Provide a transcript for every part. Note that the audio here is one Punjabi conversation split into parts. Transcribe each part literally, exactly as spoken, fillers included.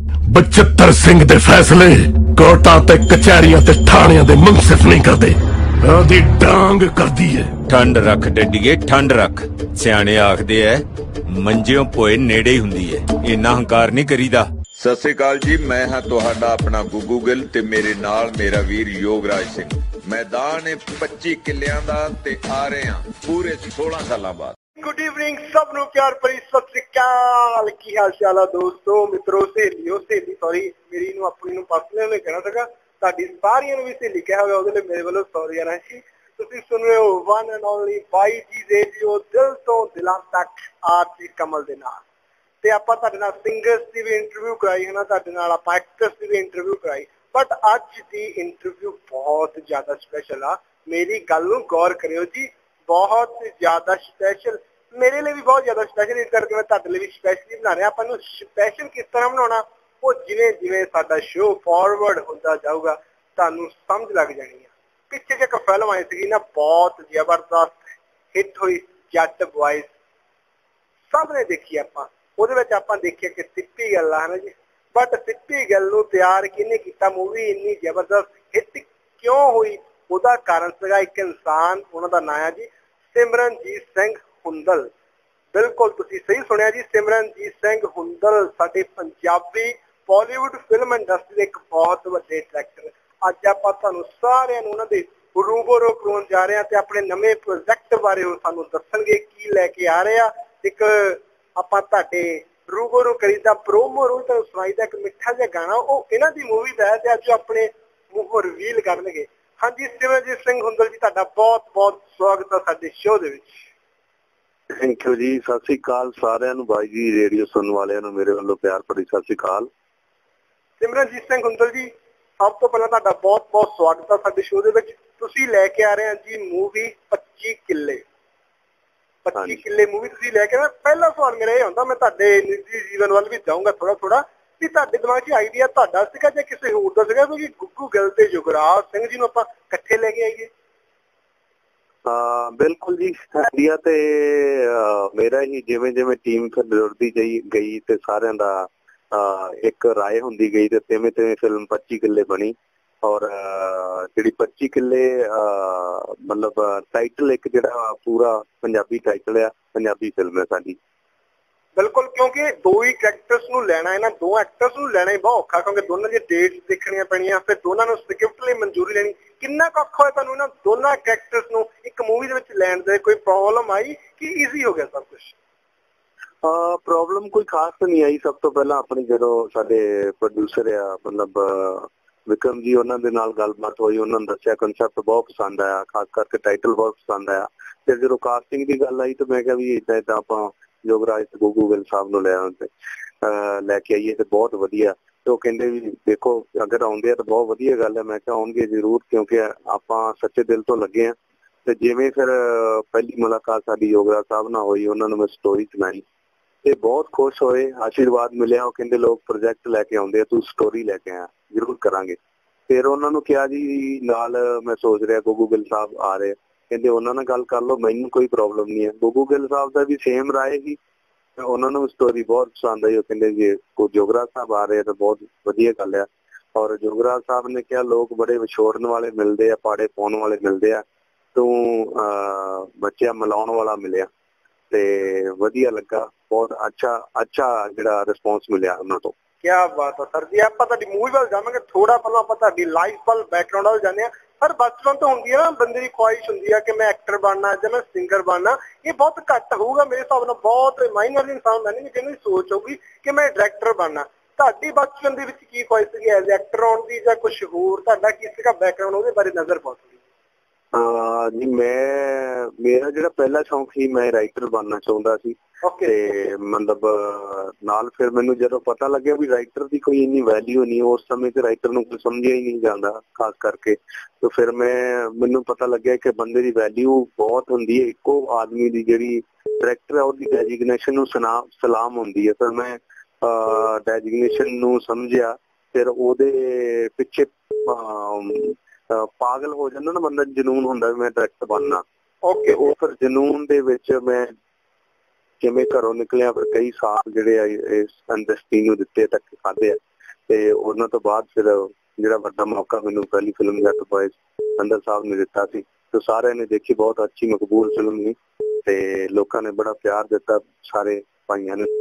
बचत्तर सिंह दे फैसले कोर्टां ते कचहरियां ते थाणियां दे मुंसिफ नहीं करदे, आदी डांग करदी है। ठंड रख डड्डीए, ठंड रख। सियाणे आखदे है मंजियों पोए नेड़े ही हुंदी है, इन्ना हंकार नहीं करीदा। सत श्री अकाल जी, मैं हाँ तुहाडा अपना गुगू गिल ते मेरे नाल मेरा वीर योगराज सिंह। मैदान पच्ची किलियां दा ते आ रहे हैं पूरे सोलह साल बाद। गुड इवनिंग सब नूं प्यार भरी सत श्री अकाल। की हाल चाल है दोस्तों, मित्रों, सहेलियों, सहेली सॉरी मेरी नूं अपनी नूं पर्सनल नहीं कहना सका, तुहाडी सारियां नूं भी सहेली कहा होगा, ਉਹਦੇ ਲਈ ਮੇਰੇ ਵੱਲੋਂ सॉरी है जी। ਤੁਸੀਂ सुन रहे हो वन एंड ओनली बाई जी रेडियो दिल तो दिलां तक आरजे कमल दे नाल। ਤੇ ਆਪਾਂ ਤੁਹਾਡੇ ਨਾਲ ਸਿੰਗਰਸ ਦੀ ਵੀ ਇੰਟਰਵਿਊ ਕਰਾਈ ਹੈ ਨਾ, ਤੁਹਾਡੇ ਨਾਲ ਆਪਾਂ ਐਕਟਰਸ ਦੀ ਵੀ ਇੰਟਰਵਿਊ ਕਰਾਈ, ਬਟ ਅੱਜ ਦੀ ਇੰਟਰਵਿਊ ਬਹੁਤ ਜ਼ਿਆਦਾ ਸਪੈਸ਼ਲ ਆ। ਮੇਰੀ ਗੱਲ ਨੂੰ ਗੌਰ ਕਰਿਓ ਜੀ, ਬਹੁਤ ਜ਼ਿਆਦਾ ਸਪੈਸ਼ਲ, ਮੇਰੇ ਲਈ ਵੀ ਬਹੁਤ ਜ਼ਿਆਦਾ ਸਪੈਸ਼ਲ, ਇਸ ਕਰਕੇ ਮੈਂ ਤੁਹਾਡੇ ਲਈ ਵੀ ਸਪੈਸ਼ਲੀ ਬਣਾ ਰਿਹਾ। ਆਪਾਂ ਨੂੰ ਸਪੈਸ਼ਲ ਕਿਸ ਤਰ੍ਹਾਂ ਬਣਾਉਣਾ, ਉਹ ਜਿਵੇਂ ਜਿਵੇਂ ਸਾਡਾ ਸ਼ੋਅ ਫਾਰਵਰਡ ਹੁੰਦਾ ਜਾਊਗਾ ਤੁਹਾਨੂੰ ਸਮਝ ਲੱਗ ਜਾਣੀ ਆ। ਪਿੱਛੇ ਜੇ ਇੱਕ ਫਿਲਮ ਆਈ ਸੀਗੀ ਨਾ, ਬਹੁਤ ਜ਼ਬਰਦਸਤ ਹਿੱਟ ਹੋਈ, ਜੱਟ ਬॉयਜ਼, ਸਭ ਨੇ ਦੇਖੀ ਆਪਾਂ। ਉਹਦੇ ਵਿੱਚ ਆਪਾਂ ਦੇਖਿਆ ਕਿ ਸਿੱਪੀ ਗੱਲ ਆ ਹੈ ਨਾ ਜੀ, ਬਟ ਸਿੱਪੀ ਗੱਲ ਨੂੰ ਤਿਆਰ ਕਿਹਨੇ ਕੀਤਾ, ਮੂਵੀ ਇੰਨੀ ਜ਼ਬਰਦਸਤ ਹਿੱਟ ਕਿਉਂ ਹੋਈ, ਉਹਦਾ ਕਾਰਨ ਸੀਗਾ ਇੱਕ ਇਨਸਾਨ, ਉਹਨਾਂ ਦਾ ਨਾਂ ਹੈ ਜੀ ਸਿਮਰਨਜੀਤ ਸਿੰਘ ਹੁੰਦਲ। ਬਿਲਕੁਲ ਤੁਸੀਂ ਸਹੀ ਸੁਣਿਆ ਜੀ, ਸਿਮਰਨਜੀਤ ਸਿੰਘ ਹੁੰਦਲ ਸਾਡੇ ਪੰਜਾਬੀ ਬਾਲੀਵੁੱਡ ਫਿਲਮ ਇੰਡਸਟਰੀ ਦੇ ਇੱਕ ਬਹੁਤ ਵੱਡੇ ਡਾਇਰੈਕਟਰ। ਅੱਜ ਆਪਾਂ ਤੁਹਾਨੂੰ ਸਾਰਿਆਂ ਨੂੰ ਉਹਨਾਂ ਦੇ ਰੂਬਰੂ ਕਰਵਾਉਣ ਜਾ ਰਹੇ ਹਾਂ ਤੇ ਆਪਣੇ ਨਵੇਂ ਪ੍ਰੋਜੈਕਟ ਬਾਰੇ ਉਹ ਸਾਨੂੰ ਦੱਸਣਗੇ ਕੀ ਲੈ ਕੇ ਆ ਰਹੇ ਆ। ਇੱਕ ਆਪਾਂ ਤੁਹਾਡੇ ਰੂਬਰੂ ਕਰੀਦਾ ਪ੍ਰੋਮੋ ਰੋਜ਼ ਤੁਹਾਨੂੰ ਸੁਣਾਈਦਾ ਇੱਕ ਮਿੱਠਾ ਜਿਹਾ ਗਾਣਾ, ਉਹ ਇਹਨਾਂ ਦੀ ਮੂਵੀ ਦਾ ਹੈ ਤੇ ਅੱਜ ਆਪਣੇ ਮੂੰਹੋਂ ਰਿਵੀਲ ਕਰਨਗੇ। ਹਾਂਜੀ ਸਿਮਰਨਜੀਤ ਸਿੰਘ ਹੁੰਦਲ ਜੀ, ਤੁਹਾਡਾ ਬਹੁਤ ਬਹੁਤ ਸਵਾਗਤ ਹੈ ਸਾਡੇ ਸ਼ੋਅ ਦੇ ਵਿੱਚ। ਥੈਂਕ ਯੂ ਜੀ, ਸਤਿ ਸ੍ਰੀ ਅਕਾਲ ਸਾਰਿਆਂ ਨੂੰ, ਬਾਈ ਜੀ ਰੇਡੀਓ ਸੁਣਨ ਵਾਲਿਆਂ ਨੂੰ ਮੇਰੇ ਵੱਲੋਂ ਪਿਆਰ ਭਰੀ ਸਤਿ ਸ੍ਰੀ ਅਕਾਲ। ਸਿਮਰਨਜੀਤ ਸਿੰਘ ਹੁੰਦਲ ਜੀ, ਸਭ ਤੋਂ ਪਹਿਲਾਂ ਤੁਹਾਡਾ ਬਹੁਤ ਬਹੁਤ ਸਵਾਗਤ ਹੈ ਸਾਡੇ ਸ਼ੋਅ ਦੇ ਵਿੱਚ। ਤੁਸੀਂ ਲੈ ਕੇ ਆ ਰਹੇ ਆ ਜੀ ਮੂਵੀ ਪੱਚੀ ਕਿੱਲੇ। ਪੱਚੀ ਕਿੱਲੇ ਮੂਵੀ ਤੁਸੀਂ ਲੈ ਕੇ ਆਏ। ਪਹਿਲਾ ਸਵਾਲ ਮੇਰਾ ਇਹ ਹੁੰਦਾ, ਮੈਂ ਤੁਹਾਡੇ ਨਿੱਜੀ ਜੀਵਨ ਵੱਲ ਵੀ ਜਾਊਂਗਾ ਥੋੜਾ ਥੋੜਾ, ਵੀ ਤੁਹਾਡੇ ਦਿਮਾਗ 'ਚ ਆਈਡੀਆ ਤੁਹਾਡਾ ਸੀਗਾ ਜਾਂ ਕਿਸੇ ਹੋਰ ਦਾ ਸੀਗਾ, ਕਿਉਂਕਿ ਗੁੱਗੂ ਗਿੱਲ ਤੇ ਯੁਗਰਾਜ ਸਿੰਘ ਜੀ ਨੂੰ ਆਪਾਂ ਇਕੱਠੇ ਲੈ ਕੇ ਆਈਏ? ਹਾਂ ਬਿਲਕੁਲ ਜੀ, ਆਈਡੀਆ ਤੇ ਮੇਰਾ ਹੀ, ਜਿਵੇਂ ਜਿਵੇਂ ਟੀਮ ਫਿਰ ਜੁੜਦੀ ਗਈ ਗਈ ਤੇ ਸਾਰਿਆਂ ਦਾ ਇੱਕ ਰਾਏ ਹੁੰਦੀ ਗਈ ਤੇ ਤਿਵੇਂ ਤਿਵੇਂ ਫਿਲਮ ਪੱਚੀ ਕਿੱਲੇ ਬਣੀ। ਔਰ ਜਿਹੜੀ ਪੱਚੀ ਕਿੱਲੇ ਮਤਲਬ ਟਾਈਟਲ ਇੱਕ ਜਿਹੜਾ ਪੂਰਾ ਪੰਜਾਬੀ ਟਾਈਟਲ ਆ, ਪੰਜਾਬੀ ਫਿਲਮ ਹੈ ਸਾਡੀ। ਬਿਲਕੁਲ, ਕਿਉਂਕਿ ਦੋ ਹੀ ਕਰੈਕਟਰਸ ਨੂੰ ਲੈਣਾ, ਇਹਨਾਂ ਦੋ ਐਕਟਰਸ ਨੂੰ ਲੈਣਾ ਹੀ ਬਹੁਤ ਔਖਾ, ਕਿਉਂਕਿ ਦੋਨਾਂ ਦੀਆਂ ਡੇਟਸ ਦੇਖਣੀਆਂ ਪੈਣੀਆਂ, ਫਿਰ ਦੋਨਾਂ ਨੂੰ ਸਕ੍ਰਿਪਟ ਲਈ ਮਨਜ਼ੂਰੀ ਲੈਣੀ। ਕਿੰਨਾ ਕੁ ਔਖਾ ਹੋਇਆ ਤੁਹਾਨੂੰ ਇਹਨਾਂ ਦੋਨਾਂ ਕਰੈਕਟਰਸ ਨੂੰ ਇੱਕ ਮੂਵੀ ਦੇ ਵਿੱਚ ਲੈਣ ਦੇ? ਕੋਈ ਪ੍ਰੋਬਲਮ ਆਈ ਕਿ ਈਜ਼ੀ ਹੋ ਗਿਆ ਸਭ ਕੁਛ? ਪ੍ਰੋਬਲਮ ਕੋਈ ਖਾਸ ਨਹੀਂ ਆਈ। ਸਭ ਤੋਂ ਪਹਿਲਾਂ ਆਪਣੀ ਜਦੋਂ ਸਾਡੇ ਪ੍ਰੋਡਿਊਸਰ ਆ ਮਤਲਬ ਵਿਕਰਮ ਜੀ, ਉਹਨਾਂ ਦੇ ਨਾਲ ਗੱਲਬਾਤ ਹੋਈ, ਉਹਨਾਂ ਨੂੰ ਦੱਸਿਆ, ਕਨਸੈਪਟ ਬਹੁਤ ਪਸੰਦ ਆਇਆ, ਖਾਸ ਕਰਕੇ ਟਾਈਟਲ ਬਹੁਤ ਪਸੰਦ ਆਇਆ। ਤੇ ਜਦੋਂ ਕਾਸਟਿੰਗ ਦੀ ਗੱਲ ਆਈ ਤਾਂ ਮੈਂ ਕਿਹਾ ਵੀ ਏਦਾਂ ਏਦਾਂ ਆਪਾਂ ਯੋਗਰਾਜ ਤੇ ਗੁੱਗੂ ਗਿੱਲ ਸਾਹਿਬ ਨੂੰ ਲੈ ਆਉਂਦੇ ਲੈ ਕੇ ਆਈਏ ਤੇ ਬਹੁਤ ਵਧੀਆ। ਤੇ ਉਹ ਕਹਿੰਦੇ ਵੀ ਦੇਖੋ ਅਗਰ ਆਉਂਦੇ ਆ ਤਾਂ ਬਹੁਤ ਵਧੀਆ ਗੱਲ ਹੈ। ਮੈਂ ਕਿਹਾ ਆਉਣਗੇ ਜ਼ਰੂਰ, ਕਿਉਂਕਿ ਆਪਾਂ ਸੱਚੇ ਦਿਲ ਤੋਂ ਲੱਗੇ ਹਾਂ। ਤੇ ਜਿਵੇਂ ਫਿਰ ਪਹਿਲੀ ਮੁਲਾਕਾਤ ਸਾਡੀ ਯੋਗਰਾਜ ਸਾਹਿਬ ਨਾਲ ਹੋਈ, ਉਹਨਾਂ ਨੂੰ ਮੈਂ ਸਟੋਰੀ ਸੁਣਾਈ ਤੇ ਬਹੁਤ ਖੁਸ਼ ਹੋਏ, ਆਸ਼ੀਰਵਾਦ ਮਿਲਿਆ। ਉਹ ਕਹਿੰਦੇ ਲੋਕ ਪ੍ਰੋਜੈਕਟ ਲੈ ਕੇ ਆਉਂਦੇ ਆ, ਤੂੰ ਸਟੋਰੀ ਲੈ ਕੇ ਆਇਆ, ਜ਼ਰੂਰ ਕਰਾਂਗੇ। ਫਿਰ ਉਹਨਾਂ ਨੂੰ ਕਿਹਾ ਜੀ ਨਾਲ ਮੈਂ ਸੋਚ ਰਿਹਾ ਗੁੱਗੂ ਗਿੱਲ ਸਾਹਿਬ ਆ ਰਹੇ, ਕਹਿੰਦੇ ਉਹਨਾਂ ਨਾਲ ਗੱਲ ਕਰ ਲਓ, ਮੈਨੂੰ ਕੋਈ ਪ੍ਰੋਬਲਮ ਨਹੀਂ ਹੈ। ਗੁੱਗੂ ਗਿੱਲ ਸਾਹਿਬ ਦਾ ਵੀ ਸੇਮ ਰਾਏ ਸੀ, ਉਹਨਾਂ ਨੂੰ ਸਟੋਰੀ ਬਹੁਤ ਪਸੰਦ ਆਈ। ਉਹ ਕਹਿੰਦੇ ਜੇ ਕੋਈ ਯੋਗਰਾਜ ਸਾਹਿਬ ਆ ਰਹੇ ਤਾਂ ਬਹੁਤ ਵਧੀਆ ਗੱਲ ਆ। ਔਰ ਯੋਗਰਾਜ ਸਾਹਿਬ ਨੇ ਕਿਹਾ ਲੋਕ ਬੜੇ ਵਿਛੋੜਨ ਵਾਲੇ ਮਿਲਦੇ ਆ, ਪਾੜੇ ਪਾਉਣ ਵਾਲੇ ਮਿਲਦੇ ਆ, ਤੂੰ ਬੱਚਿਆਂ ਮਿਲਾਉਣ ਵਾਲਾ ਮਿਲਿਆ ਤੇ ਵਧੀਆ ਲੱਗਾ। ਬਹੁਤ ਅੱਛਾ ਅੱਛਾ ਜਿਹੜਾ ਰਿਸਪੌਂਸ ਮਿਲਿਆ ਉਹਨਾਂ ਤੋਂ। ਕਿਆ ਬਾਤ ਹੈ ਸਰ ਜੀ। ਆਪਾਂ ਤੁਹਾਡੀ ਮੂਵੀ ਵੱਲ ਜਾਵਾਂਗੇ ਥੋੜਾ, ਪਹਿਲਾਂ ਆਪਾਂ ਤੁਹਾਡੀ ਲਾਈਫ ਵੱਲ, ਬੈਕਗਰਾਉਂਡ ਵੱਲ ਜਾਂਦੇ ਹਾਂ। ਸਰ ਬਚਪਨ ਤੋਂ ਹੁੰਦੀ ਹੈ ਨਾ ਬੰਦੇ ਦੀ ਖੁਆਇਸ਼ ਹੁੰਦੀ ਹੈ ਕਿ ਮੈਂ ਐਕਟਰ ਬਣਨਾ ਜਾਂ ਮੈਂ ਸਿੰਗਰ ਬਣਨਾ। ਇਹ ਬਹੁਤ ਘੱਟ ਹੋਊਗਾ ਮੇਰੇ ਹਿਸਾਬ ਨਾਲ, ਬਹੁਤ ਮਾਈਨਰ ਇਨਸਾਨ ਬਣਨਗੇ ਜਿਹਨੂੰ ਸੋਚ ਹੋਊਗੀ ਕਿ ਮੈਂ ਡਾਇਰੈਕਟਰ ਬਣਨਾ। ਤੁਹਾਡੀ ਬਚਪਨ ਦੇ ਵਿੱਚ ਕੀ ਖੁਆਇਸ਼ ਸੀਗੀ ਐਜ਼ ਐਕਟਰ ਆਉਣ ਦੀ ਜਾਂ ਕੁਛ ਹੋਰ? ਤੁਹਾਡਾ ਕੀ ਸੀਗਾ ਬੈਕਗਰਾਉਂਡ, ਉਹਦੇ ਬਾਰੇ ਨਜ਼ਰ ਪਾਓ ਥੋੜੀ। ਜੀ ਮੈਂ ਮੇਰਾ ਜਿਹੜਾ ਪਹਿਲਾ ਸ਼ੌਂਕ ਸੀ, ਮੈਂ ਰਾਈਟਰ ਬਣਨਾ ਚਾਹੁੰਦਾ ਸੀ। ਤੇ ਮਤਲਬ ਨਾਲ ਫਿਰ ਮੈਨੂੰ ਜਦੋਂ ਪਤਾ ਲੱਗਿਆ ਵੀ ਰਾਈਟਰ ਦੀ ਕੋਈ ਇੰਨੀ ਵੈਲਿਊ ਨਹੀਂ, ਉਸ ਸਮੇਂ ਤੇ ਰਾਈਟਰ ਨੂੰ ਕੋਈ ਸਮਝਿਆ ਹੀ ਨਹੀਂ ਜਾਂਦਾ ਖਾਸ ਕਰਕੇ। ਤੇ ਫਿਰ ਮੈਂ ਮੈਨੂੰ ਪਤਾ ਲੱਗਿਆ ਕਿ ਬੰਦੇ ਦੀ ਵੈਲਿਊ ਬਹੁਤ ਹੁੰਦੀ ਹੈ, ਇੱਕੋ ਆਦਮੀ ਦੀ ਜਿਹੜੀ ਡਾਇਰੈਕਟਰ ਹੈ ਉਹਦੀ ਡੈਜਿਗਨੇਸ਼ਨ ਨੂੰ ਸਲਾਮ ਹੁੰਦੀ ਹੈ। ਫਿਰ ਮੈਂ ਡੈਜਿਗਨੇਸ਼ਨ ਨੂੰ ਸਮਝਿਆ, ਫਿਰ ਉਹਦੇ ਪਿੱਛੇ ਪਾਗਲ ਹੋ ਜਾਂਦਾ ਨਾ ਬੰਦਾ, ਜਨੂਨ ਹੁੰਦਾ ਮੈਂ ਡਾਇਰੈਕਟਰ ਬਣਨਾ। ਓਕੇ, ਉਹ ਫਿਰ ਜਨੂਨ ਦੇ ਵਿੱਚ ਮੈਂ ਕਿਵੇਂ ਘਰੋਂ ਨਿਕਲਿਆ, ਫਿਰ ਕਈ ਸਾਲ ਜਿਹੜੇ ਆ ਇਸ ਇੰਡਸਟਰੀ ਨੂੰ ਦਿੱਤੇ, ਧੱਕੇ ਖਾਧੇ ਆ। ਤੇ ਉਹਨਾਂ ਤੋਂ ਬਾਅਦ ਫਿਰ ਜਿਹੜਾ ਵੱਡਾ ਮੌਕਾ ਮੈਨੂੰ ਪਹਿਲੀ ਫਿਲਮ ਜੱਟ ਬॉयਜ਼ ਅੰਦਰ ਸਾਹਿਬ ਨੇ ਦਿੱਤਾ ਸੀ ਤੇ ਸਾਰਿਆਂ ਨੇ ਦੇਖੀ, ਬਹੁਤ ਅੱਛੀ ਮਕਬੂਲ ਫਿਲਮ ਸੀ ਤੇ ਲੋਕਾਂ ਨੇ ਬੜਾ ਪਿਆਰ ਦਿੱਤਾ ਸਾਰੇ ਭਾਈਆਂ ਨੇ।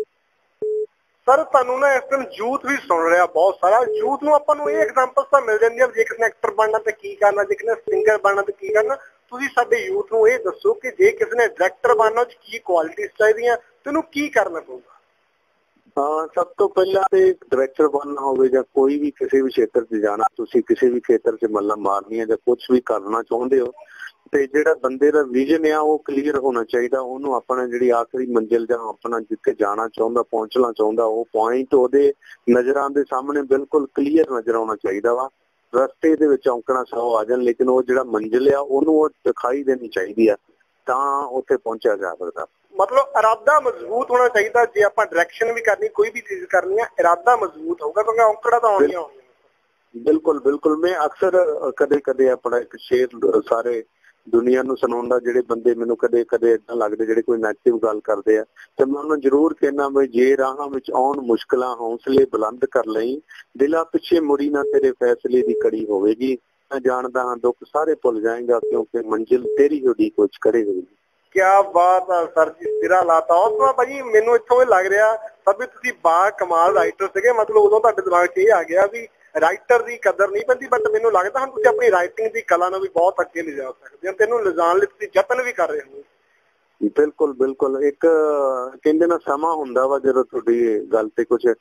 ਸਰ ਤੁਹਾਨੂੰ ਨਾ ਇਸ ਟਾਈਮ ਯੂਥ ਵੀ ਸੁਣ ਰਿਹਾ ਬਹੁਤ ਸਾਰਾ, ਯੂਥ ਨੂੰ ਆਪਾਂ ਨੂੰ ਇਹ ਐਗਜ਼ਾਮਪਲਸ ਤਾਂ ਮਿਲ ਜਾਂਦੀਆਂ ਜੇ ਕਿਸੇ ਨੇ ਐਕਟਰ ਬਣਨਾ ਤੇ ਕੀ ਕਰਨਾ, ਜੇ ਕਿਸੇ ਨੇ ਸਿੰਗਰ ਬਣਨਾ ਤੇ ਕੀ ਕਰਨਾ। ਤੁਸੀਂ ਸਾਡੇ ਯੂਥ ਨੂੰ ਇਹ ਦੱਸੋ ਕਿ ਜੇ ਕਿਸੇ ਨੇ ਡਾਇਰੈਕਟਰ ਬਣਨਾ ਉਹ ਕੀ ਕੁਆਲਿਟੀਜ਼ ਚਾਹੀਦੀਆਂ ਤੇ ਉਹਨੂੰ ਕੀ ਕਰਨਾ ਪਊਗਾ? ਹਾਂ, ਸਭ ਤੋਂ ਪਹਿਲਾਂ ਤੇ ਡਾਇਰੈਕਟਰ ਬਣਨਾ ਹੋਵੇ ਜਾਂ ਕੋਈ ਵੀ ਕਿਸੇ ਵੀ ਖੇਤਰ 'ਚ ਜਾਣਾ, ਤੁਸੀਂ ਕਿਸੇ ਵੀ ਖੇਤਰ 'ਚ ਮੱਲਾਂ ਮਾਰਨੀ ਹੈ ਜਾਂ ਕੁਝ ਵੀ ਕਰਨਾ ਚਾਹੁੰਦੇ ਹੋ ਤੇ ਜਿਹੜਾ ਬੰਦੇ ਦਾ ਵਿਜ਼ਨ ਆ ਉਹ ਕਲੀਅਰ ਹੋਣਾ ਚਾਹੀਦਾ। ਉਹਨੂੰ ਆਪਣਾ ਜਿਹੜੀ ਆਖਰੀ ਮੰਜ਼ਿਲ ਜਾਂ ਆਪਣਾ ਜਿੱਥੇ ਜਾਣਾ ਚਾਹੁੰਦਾ, ਪਹੁੰਚਣਾ ਚਾਹੁੰਦਾ, ਉਹ ਪੁਆਇੰਟ ਉਹਦੇ ਨਜ਼ਰਾਂ ਦੇ ਸਾਹਮਣੇ ਬਿਲਕੁਲ ਕਲੀਅਰ ਨਜ਼ਰ ਆਉਣਾ ਚਾਹੀਦਾ ਵਾ। ਰਸਤੇ ਦੇ ਵਿੱਚ ਔਂਕਣਾ ਸੌ ਆ ਜਾਣ ਲੇਕਿਨ ਉਹ ਜਿਹੜਾ ਮੰਜ਼ਿਲ ਆ ਉਹਨੂੰ ਉਹ ਦਿਖਾਈ ਦੇਣੀ ਚਾਹੀਦੀ ਆ, ਤਾਂ ਉੱਥੇ ਪਹੁੰਚਿਆ ਜਾ ਸਕਦਾ। ਮਤਲਬ ਇਰਾਦਾ ਮਜ਼ਬੂਤ ਹੋਣਾ ਚਾਹੀਦਾ। ਜੇ ਆਪਾਂ ਡਾਇਰੈਕਸ਼ਨ ਵੀ ਕਰਨੀ, ਕੋਈ ਵੀ ਚੀਜ਼ ਕਰਨੀ ਆ, ਇਰਾਦਾ ਮਜ਼ਬੂਤ ਹੋਊਗਾ ਕਿਉਂਕਿ ਔਂਕੜਾ ਤਾਂ ਆਉਣੀਆਂ ਹੋਣੀਆਂ। ਬਿਲਕੁਲ ਬਿਲਕੁਲ ਮੈਂ ਅਕਸਰ ਕਦੇ ਕਦੇ ਆਪਣਾ ਇੱਕ ਸ਼ੇਰ ਸਾਰੇ ਦੁਨੀਆ ਨੂੰ ਸੁਣਾਉਂਦਾ, ਜਿਹੜੇ ਬੰਦੇ ਮੈਨੂੰ ਕਦੇ ਕਦੇ ਏਦਾਂ ਲੱਗਦੇ ਜਿਹੜੇ ਕੋਈ ਨੈਗੇਟਿਵ ਗੱਲ ਕਰਦੇ ਆ ਤੇ ਮੈਂ ਉਹਨੂੰ ਜ਼ਰੂਰ ਕਹਿਣਾ ਵੀ ਜੇ ਰਾਹਾਂ ਵਿੱਚ ਆਉਣ ਮੁਸ਼ਕਲਾਂ ਹੌਸਲੇ ਬੁਲੰਦ ਕਰ ਲਈ, ਦਿਲਾਂ ਪਿੱਛੇ ਮੁੜੀ ਨਾ ਤੇਰੇ ਫੈਸਲੇ ਦੀ ਕੜੀ ਹੋਵੇਗੀ, ਮੈਂ ਜਾਣਦਾ ਹਾਂ ਦੁੱਖ ਸਾਰੇ ਭੁੱਲ ਜਾਏਗਾ ਕਿਉਂਕਿ ਮੰਜ਼ਿਲ ਤੇਰੀ ਉਡੀਕ ਕੁਝ ਕਰੇ ਹੋਵੇਗੀ। ਕਿਆ ਬਾਤ ਆ ਸਰ ਜੀ, ਸਿਰਾ ਲਾਤਾ। ਉਸ ਤੋਂ ਭਾਜੀ ਮੈਨੂੰ ਇੱਥੋਂ ਇਹ ਲੱਗ ਰਿਹਾ ਸਭ ਤੁਸੀਂ ਬਾ ਕਮਾਲ ਰਾਈਟਰ ਸੀਗੇ, ਮਤਲਬ ਉਦੋਂ ਤੁਹਾਡੇ ਦਿਮਾਗ 'ਚ ਇਹ ਆ ਗਿਆ ਵੀ ਰਾਈਟਰ ਦੀ ਕਦਰ ਨਹੀਂ ਪੈਂਦੀ, ਬਟ ਮੈਨੂੰ ਲੱਗਦਾ ਹੁਣ ਤੁਸੀਂ ਆਪਣੀ ਰਾਈਟਿੰਗ ਦੀ ਕਲਾ ਨੂੰ ਵੀ ਬਹੁਤ ਅੱਗੇ ਲਿਜਾ ਸਕਦੇ ਹੋ, ਤੈਨੂੰ ਲਿਜਾਣ ਲਈ ਤੁਸੀਂ ਯਤਨ ਵੀ ਕਰ ਰਹੇ ਹੋ। ਬਿਲਕੁਲ ਬਿਲਕੁਲ ਇੱਕ ਕਹਿੰਦੇ ਨਾ ਸਮਾਂ ਹੁੰਦਾ ਵਾ, ਜਦੋਂ ਤੁਹਾਡੀ ਗੱਲ ਤੇ ਕੁਝ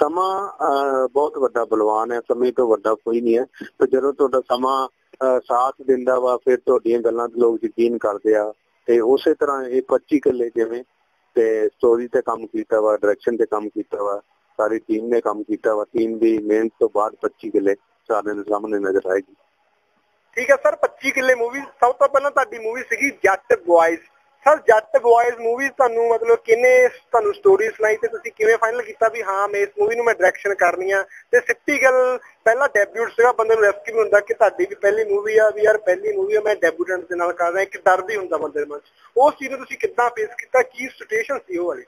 ਸਮਾਂ ਬਹੁਤ ਵੱਡਾ ਬਲਵਾਨ ਹੈ, ਸਮੇਂ ਤੋਂ ਵੱਡਾ ਕੋਈ ਨਹੀਂ ਹੈ। ਤੇ ਜਦੋਂ ਤੁਹਾਡਾ ਸਮਾਂ ਸਾਥ ਦਿੰਦਾ ਵਾ ਫਿਰ ਤੁਹਾਡੀਆਂ ਗੱਲਾਂ ਤੇ ਲੋਕ ਯਕੀਨ ਕਰਦੇ ਆ। ਤੇ ਉਸੇ ਤਰ੍ਹਾਂ ਇਹ ਪੱਚੀ ਕਿੱਲੇ ਜਿਵੇਂ ਤੇ ਸਟੋਰੀ ਤੇ ਕੰਮ ਕੀਤਾ ਵਾ, ਡਾਇਰੈਕਸ਼ਨ ਤੇ ਕੰਮ ਕੀਤਾ ਵਾ, ਸਾਰੀ ਟੀਮ ਨੇ ਕੰਮ ਕੀਤਾ ਵਾ। ਟੀਮ ਦੀ ਮਿਹਨਤ ਤੋਂ ਬਾਅਦ ਪੱਚੀ ਕਿੱਲੇ ਸਾਰਿਆਂ ਦੇ ਸਾਹਮਣੇ ਨਜ਼ਰ ਆਏਗੀ। ਠੀਕ ਹੈ ਸਰ, ਪੱਚੀ ਕਿੱਲੇ ਮੂਵੀ ਸਭ ਤੋਂ ਪਹਿਲਾਂ ਤੁਹਾਡੀ ਮੂਵੀ ਸੀਗੀ ਜੱਟ ਬॉयਜ਼। ਸਰ ਜੱਟ ਬॉयਜ਼ ਮੂਵੀ ਤੁਹਾਨੂੰ ਮਤਲਬ ਕਿੰਨੇ ਤੁਹਾਨੂੰ ਸਟੋਰੀ ਸੁਣਾਈ ਤੇ ਤੁਸੀਂ ਕਿਵੇਂ ਫਾਈਨਲ ਕੀਤਾ ਵੀ ਹਾਂ ਮੈਂ ਇਸ ਮੂਵੀ ਨੂੰ ਮੈਂ ਡਾਇਰੈਕਸ਼ਨ ਕਰਨੀ ਆ? ਤੇ ਸਿੱਧੀ ਗੱਲ ਪਹਿਲਾ ਡੈਬਿਊਟ ਸੀਗਾ, ਬੰਦੇ ਨੂੰ ਰਿਸਕ ਵੀ ਹੁੰਦਾ ਕਿ ਤੁਹਾਡੀ ਵੀ ਪਹਿਲੀ ਮੂਵੀ ਆ ਵੀ ਯਾਰ ਪਹਿਲੀ ਮੂਵੀ ਆ ਮੈਂ ਡੈਬਿਊਟੈਂਟ ਦੇ ਨਾਲ ਕਰ ਰਿਹਾ, ਇੱਕ ਡਰ ਵੀ ਹੁੰਦਾ ਬੰਦੇ ਦੇ ਮਨ 'ਚ। ਉਸ ਚੀਜ਼ ਨੂੰ ਤੁਸੀਂ ਕਿੱਦਾਂ ਫੇਸ ਕੀਤਾ, ਕੀ ਸਿਚੁਏਸ਼ਨ ਸੀ ਉਹ ਵਾਲੀ?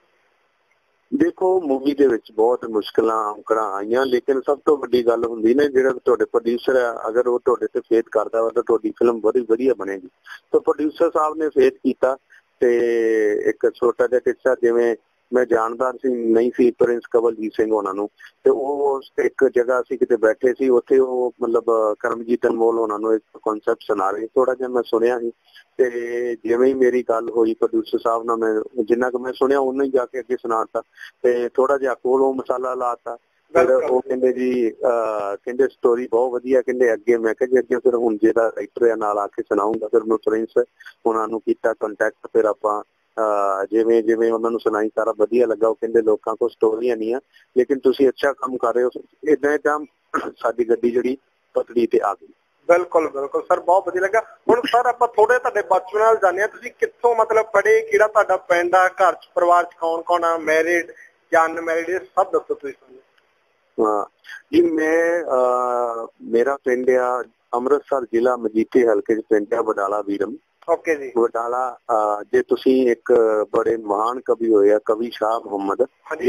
ਦੇਖੋ ਮੂਵੀ ਦੇ ਵਿੱਚ ਬਹੁਤ ਮੁਸ਼ਕਲਾਂ ਔਕੜਾਂ ਆਈਆਂ ਲੇਕਿਨ ਸਭ ਤੋਂ ਵੱਡੀ ਗੱਲ ਹੁੰਦੀ ਨਾ ਜਿਹੜਾ ਤੁਹਾਡੇ ਪ੍ਰੋਡਿਊਸਰ ਆ, ਅਗਰ ਉਹ ਤੁਹਾਡੇ ਤੇ ਫੇਥ ਕਰਦਾ ਵਾ ਤਾਂ ਤੁਹਾਡੀ ਫਿਲਮ ਬੜੀ ਵਧੀਆ ਬਣੇਗੀ। ਤਾਂ ਪ੍ਰੋਡਿਊਸਰ ਸਾਹਿਬ ਨੇ ਫੇਥ ਕੀਤਾ ਤੇ ਇੱਕ ਛੋਟਾ ਜਿਹਾ ਕਿੱਸਾ, ਜਿਵੇਂ ਮੈਂ ਜਾਣਦਾ ਸੀ ਨਹੀਂ ਸੀ ਪ੍ਰਿੰਸ ਕਵਲਜੀਤ ਸਿੰਘ ਉਹਨਾਂ ਨੂੰ, ਤੇ ਉਹ ਇੱਕ ਜਗ੍ਹਾ ਅਸੀਂ ਕਿਤੇ ਬੈਠੇ ਸੀ, ਉੱਥੇ ਉਹ ਮਤਲਬ ਕਰਮਜੀਤ ਅਨਮੋਲ ਉਹਨਾਂ ਨੂੰ ਇੱਕ ਕਨਸੈਪਟ ਸੁਣਾ ਰਹੇ, ਥੋੜਾ ਜਿਹਾ ਮੈਂ ਸੁਣਿਆ ਸੀ ਤੇ ਜਿਵੇਂ ਹੀ ਮੇਰੀ ਗੱਲ ਹੋਈ ਪ੍ਰੋਡਿਊਸਰ ਸਾਹਿਬ ਨਾਲ, ਮੈਂ ਜਿੰਨਾ ਕੁ ਮੈਂ ਸੁਣਿਆ ਉਹਨਾਂ ਹੀ ਜਾ ਕੇ ਅੱਗੇ ਸੁਣਾਤਾ ਤੇ ਥੋੜਾ ਜਿਹਾ ਕੋਲ ਉਹ ਮਸਾਲਾ ਲਾਤਾ। ਫਿਰ ਉਹ ਕਹਿੰਦੇ ਜੀ ਅਹ ਕਹਿੰਦੇ ਸਟੋਰੀ ਬਹੁਤ ਵਧੀਆ, ਕਹਿੰਦੇ ਅੱਗੇ। ਮੈਂ ਕਿਹਾ ਜੀ ਅੱਗੇ ਫਿਰ ਹੁਣ ਜਿਹੜਾ ਰਾਈਟਰ ਨਾਲ ਆ ਕੇ ਸੁਣਾਉਂਗਾ। ਫਿਰ ਮੈਂ ਪ੍ਰਿੰਸ ਉਹਨਾਂ ਨੂੰ ਕੀਤਾ ਕੰਟੈਕਟ, ਫਿਰ ਆਪਾਂ ਅਹ ਜਿਵੇਂ ਜਿਵੇਂ ਉਹਨਾਂ ਨੂੰ ਸੁਣਾਈ ਸਾਰਾ ਵਧੀਆ ਲੱਗਾ। ਉਹ ਕਹਿੰਦੇ ਲੋਕਾਂ ਕੋਲ ਸਟੋਰੀਆਂ ਨਹੀਂ ਆ ਲੇਕਿਨ ਤੁਸੀਂ ਅੱਛਾ ਕੰਮ ਕਰ ਰਹੇ ਹੋ। ਏਦਾਂ ਏਦਾਂ ਸਾਡੀ ਗੱਡੀ ਜਿਹੜੀ ਪਟੜੀ ਤੇ ਆ ਗਈ। ਬਿਲਕੁਲ ਬਿਲਕੁਲ ਸਰ, ਬਹੁਤ ਵਧੀਆ ਲੱਗਾ। ਹੁਣ ਸਰ ਆਪਾਂ ਥੋੜੇ ਤੁਹਾਡੇ ਬਚਪਨ ਨਾਲ ਜਾਣਿਆ, ਤੁਸੀਂ ਕਿੱਥੋਂ ਮਤਲਬ ਪੜ੍ਹੇ, ਕਿਹੜਾ ਤੁਹਾਡਾ ਪਿੰਡ ਆ, ਘਰ ਚ ਪਰਿਵਾਰ ਚ ਕੌਣ ਕੌਣ ਆ, ਮੈਰਿਡ ਜਾਂ ਅਨਮੈਰਿਡ, ਸਭ ਦੱਸੋ ਤੁਸੀਂ ਸਾਨੂੰ। ਹਾਂ ਜੀ, ਮੈਂ ਅਹ ਮੇਰਾ ਪਿੰਡ ਆ ਅੰਮ੍ਰਿਤਸਰ ਜ਼ਿਲ੍ਹਾ ਮਜੀਠੇ ਹਲਕੇ ਚ ਪਿੰਡ ਆ ਵਡਾਲਾ ਵੀਰਮ। ਓਕੇ ਜੀ। ਵਡਾਲਾ ਜੇ ਤੁਸੀਂ ਇੱਕ ਬੜੇ ਮਹਾਨ ਕਵੀ ਹੋਏ ਆ ਕਵੀ ਸ਼ਾਹ ਮੁਹੰਮਦ,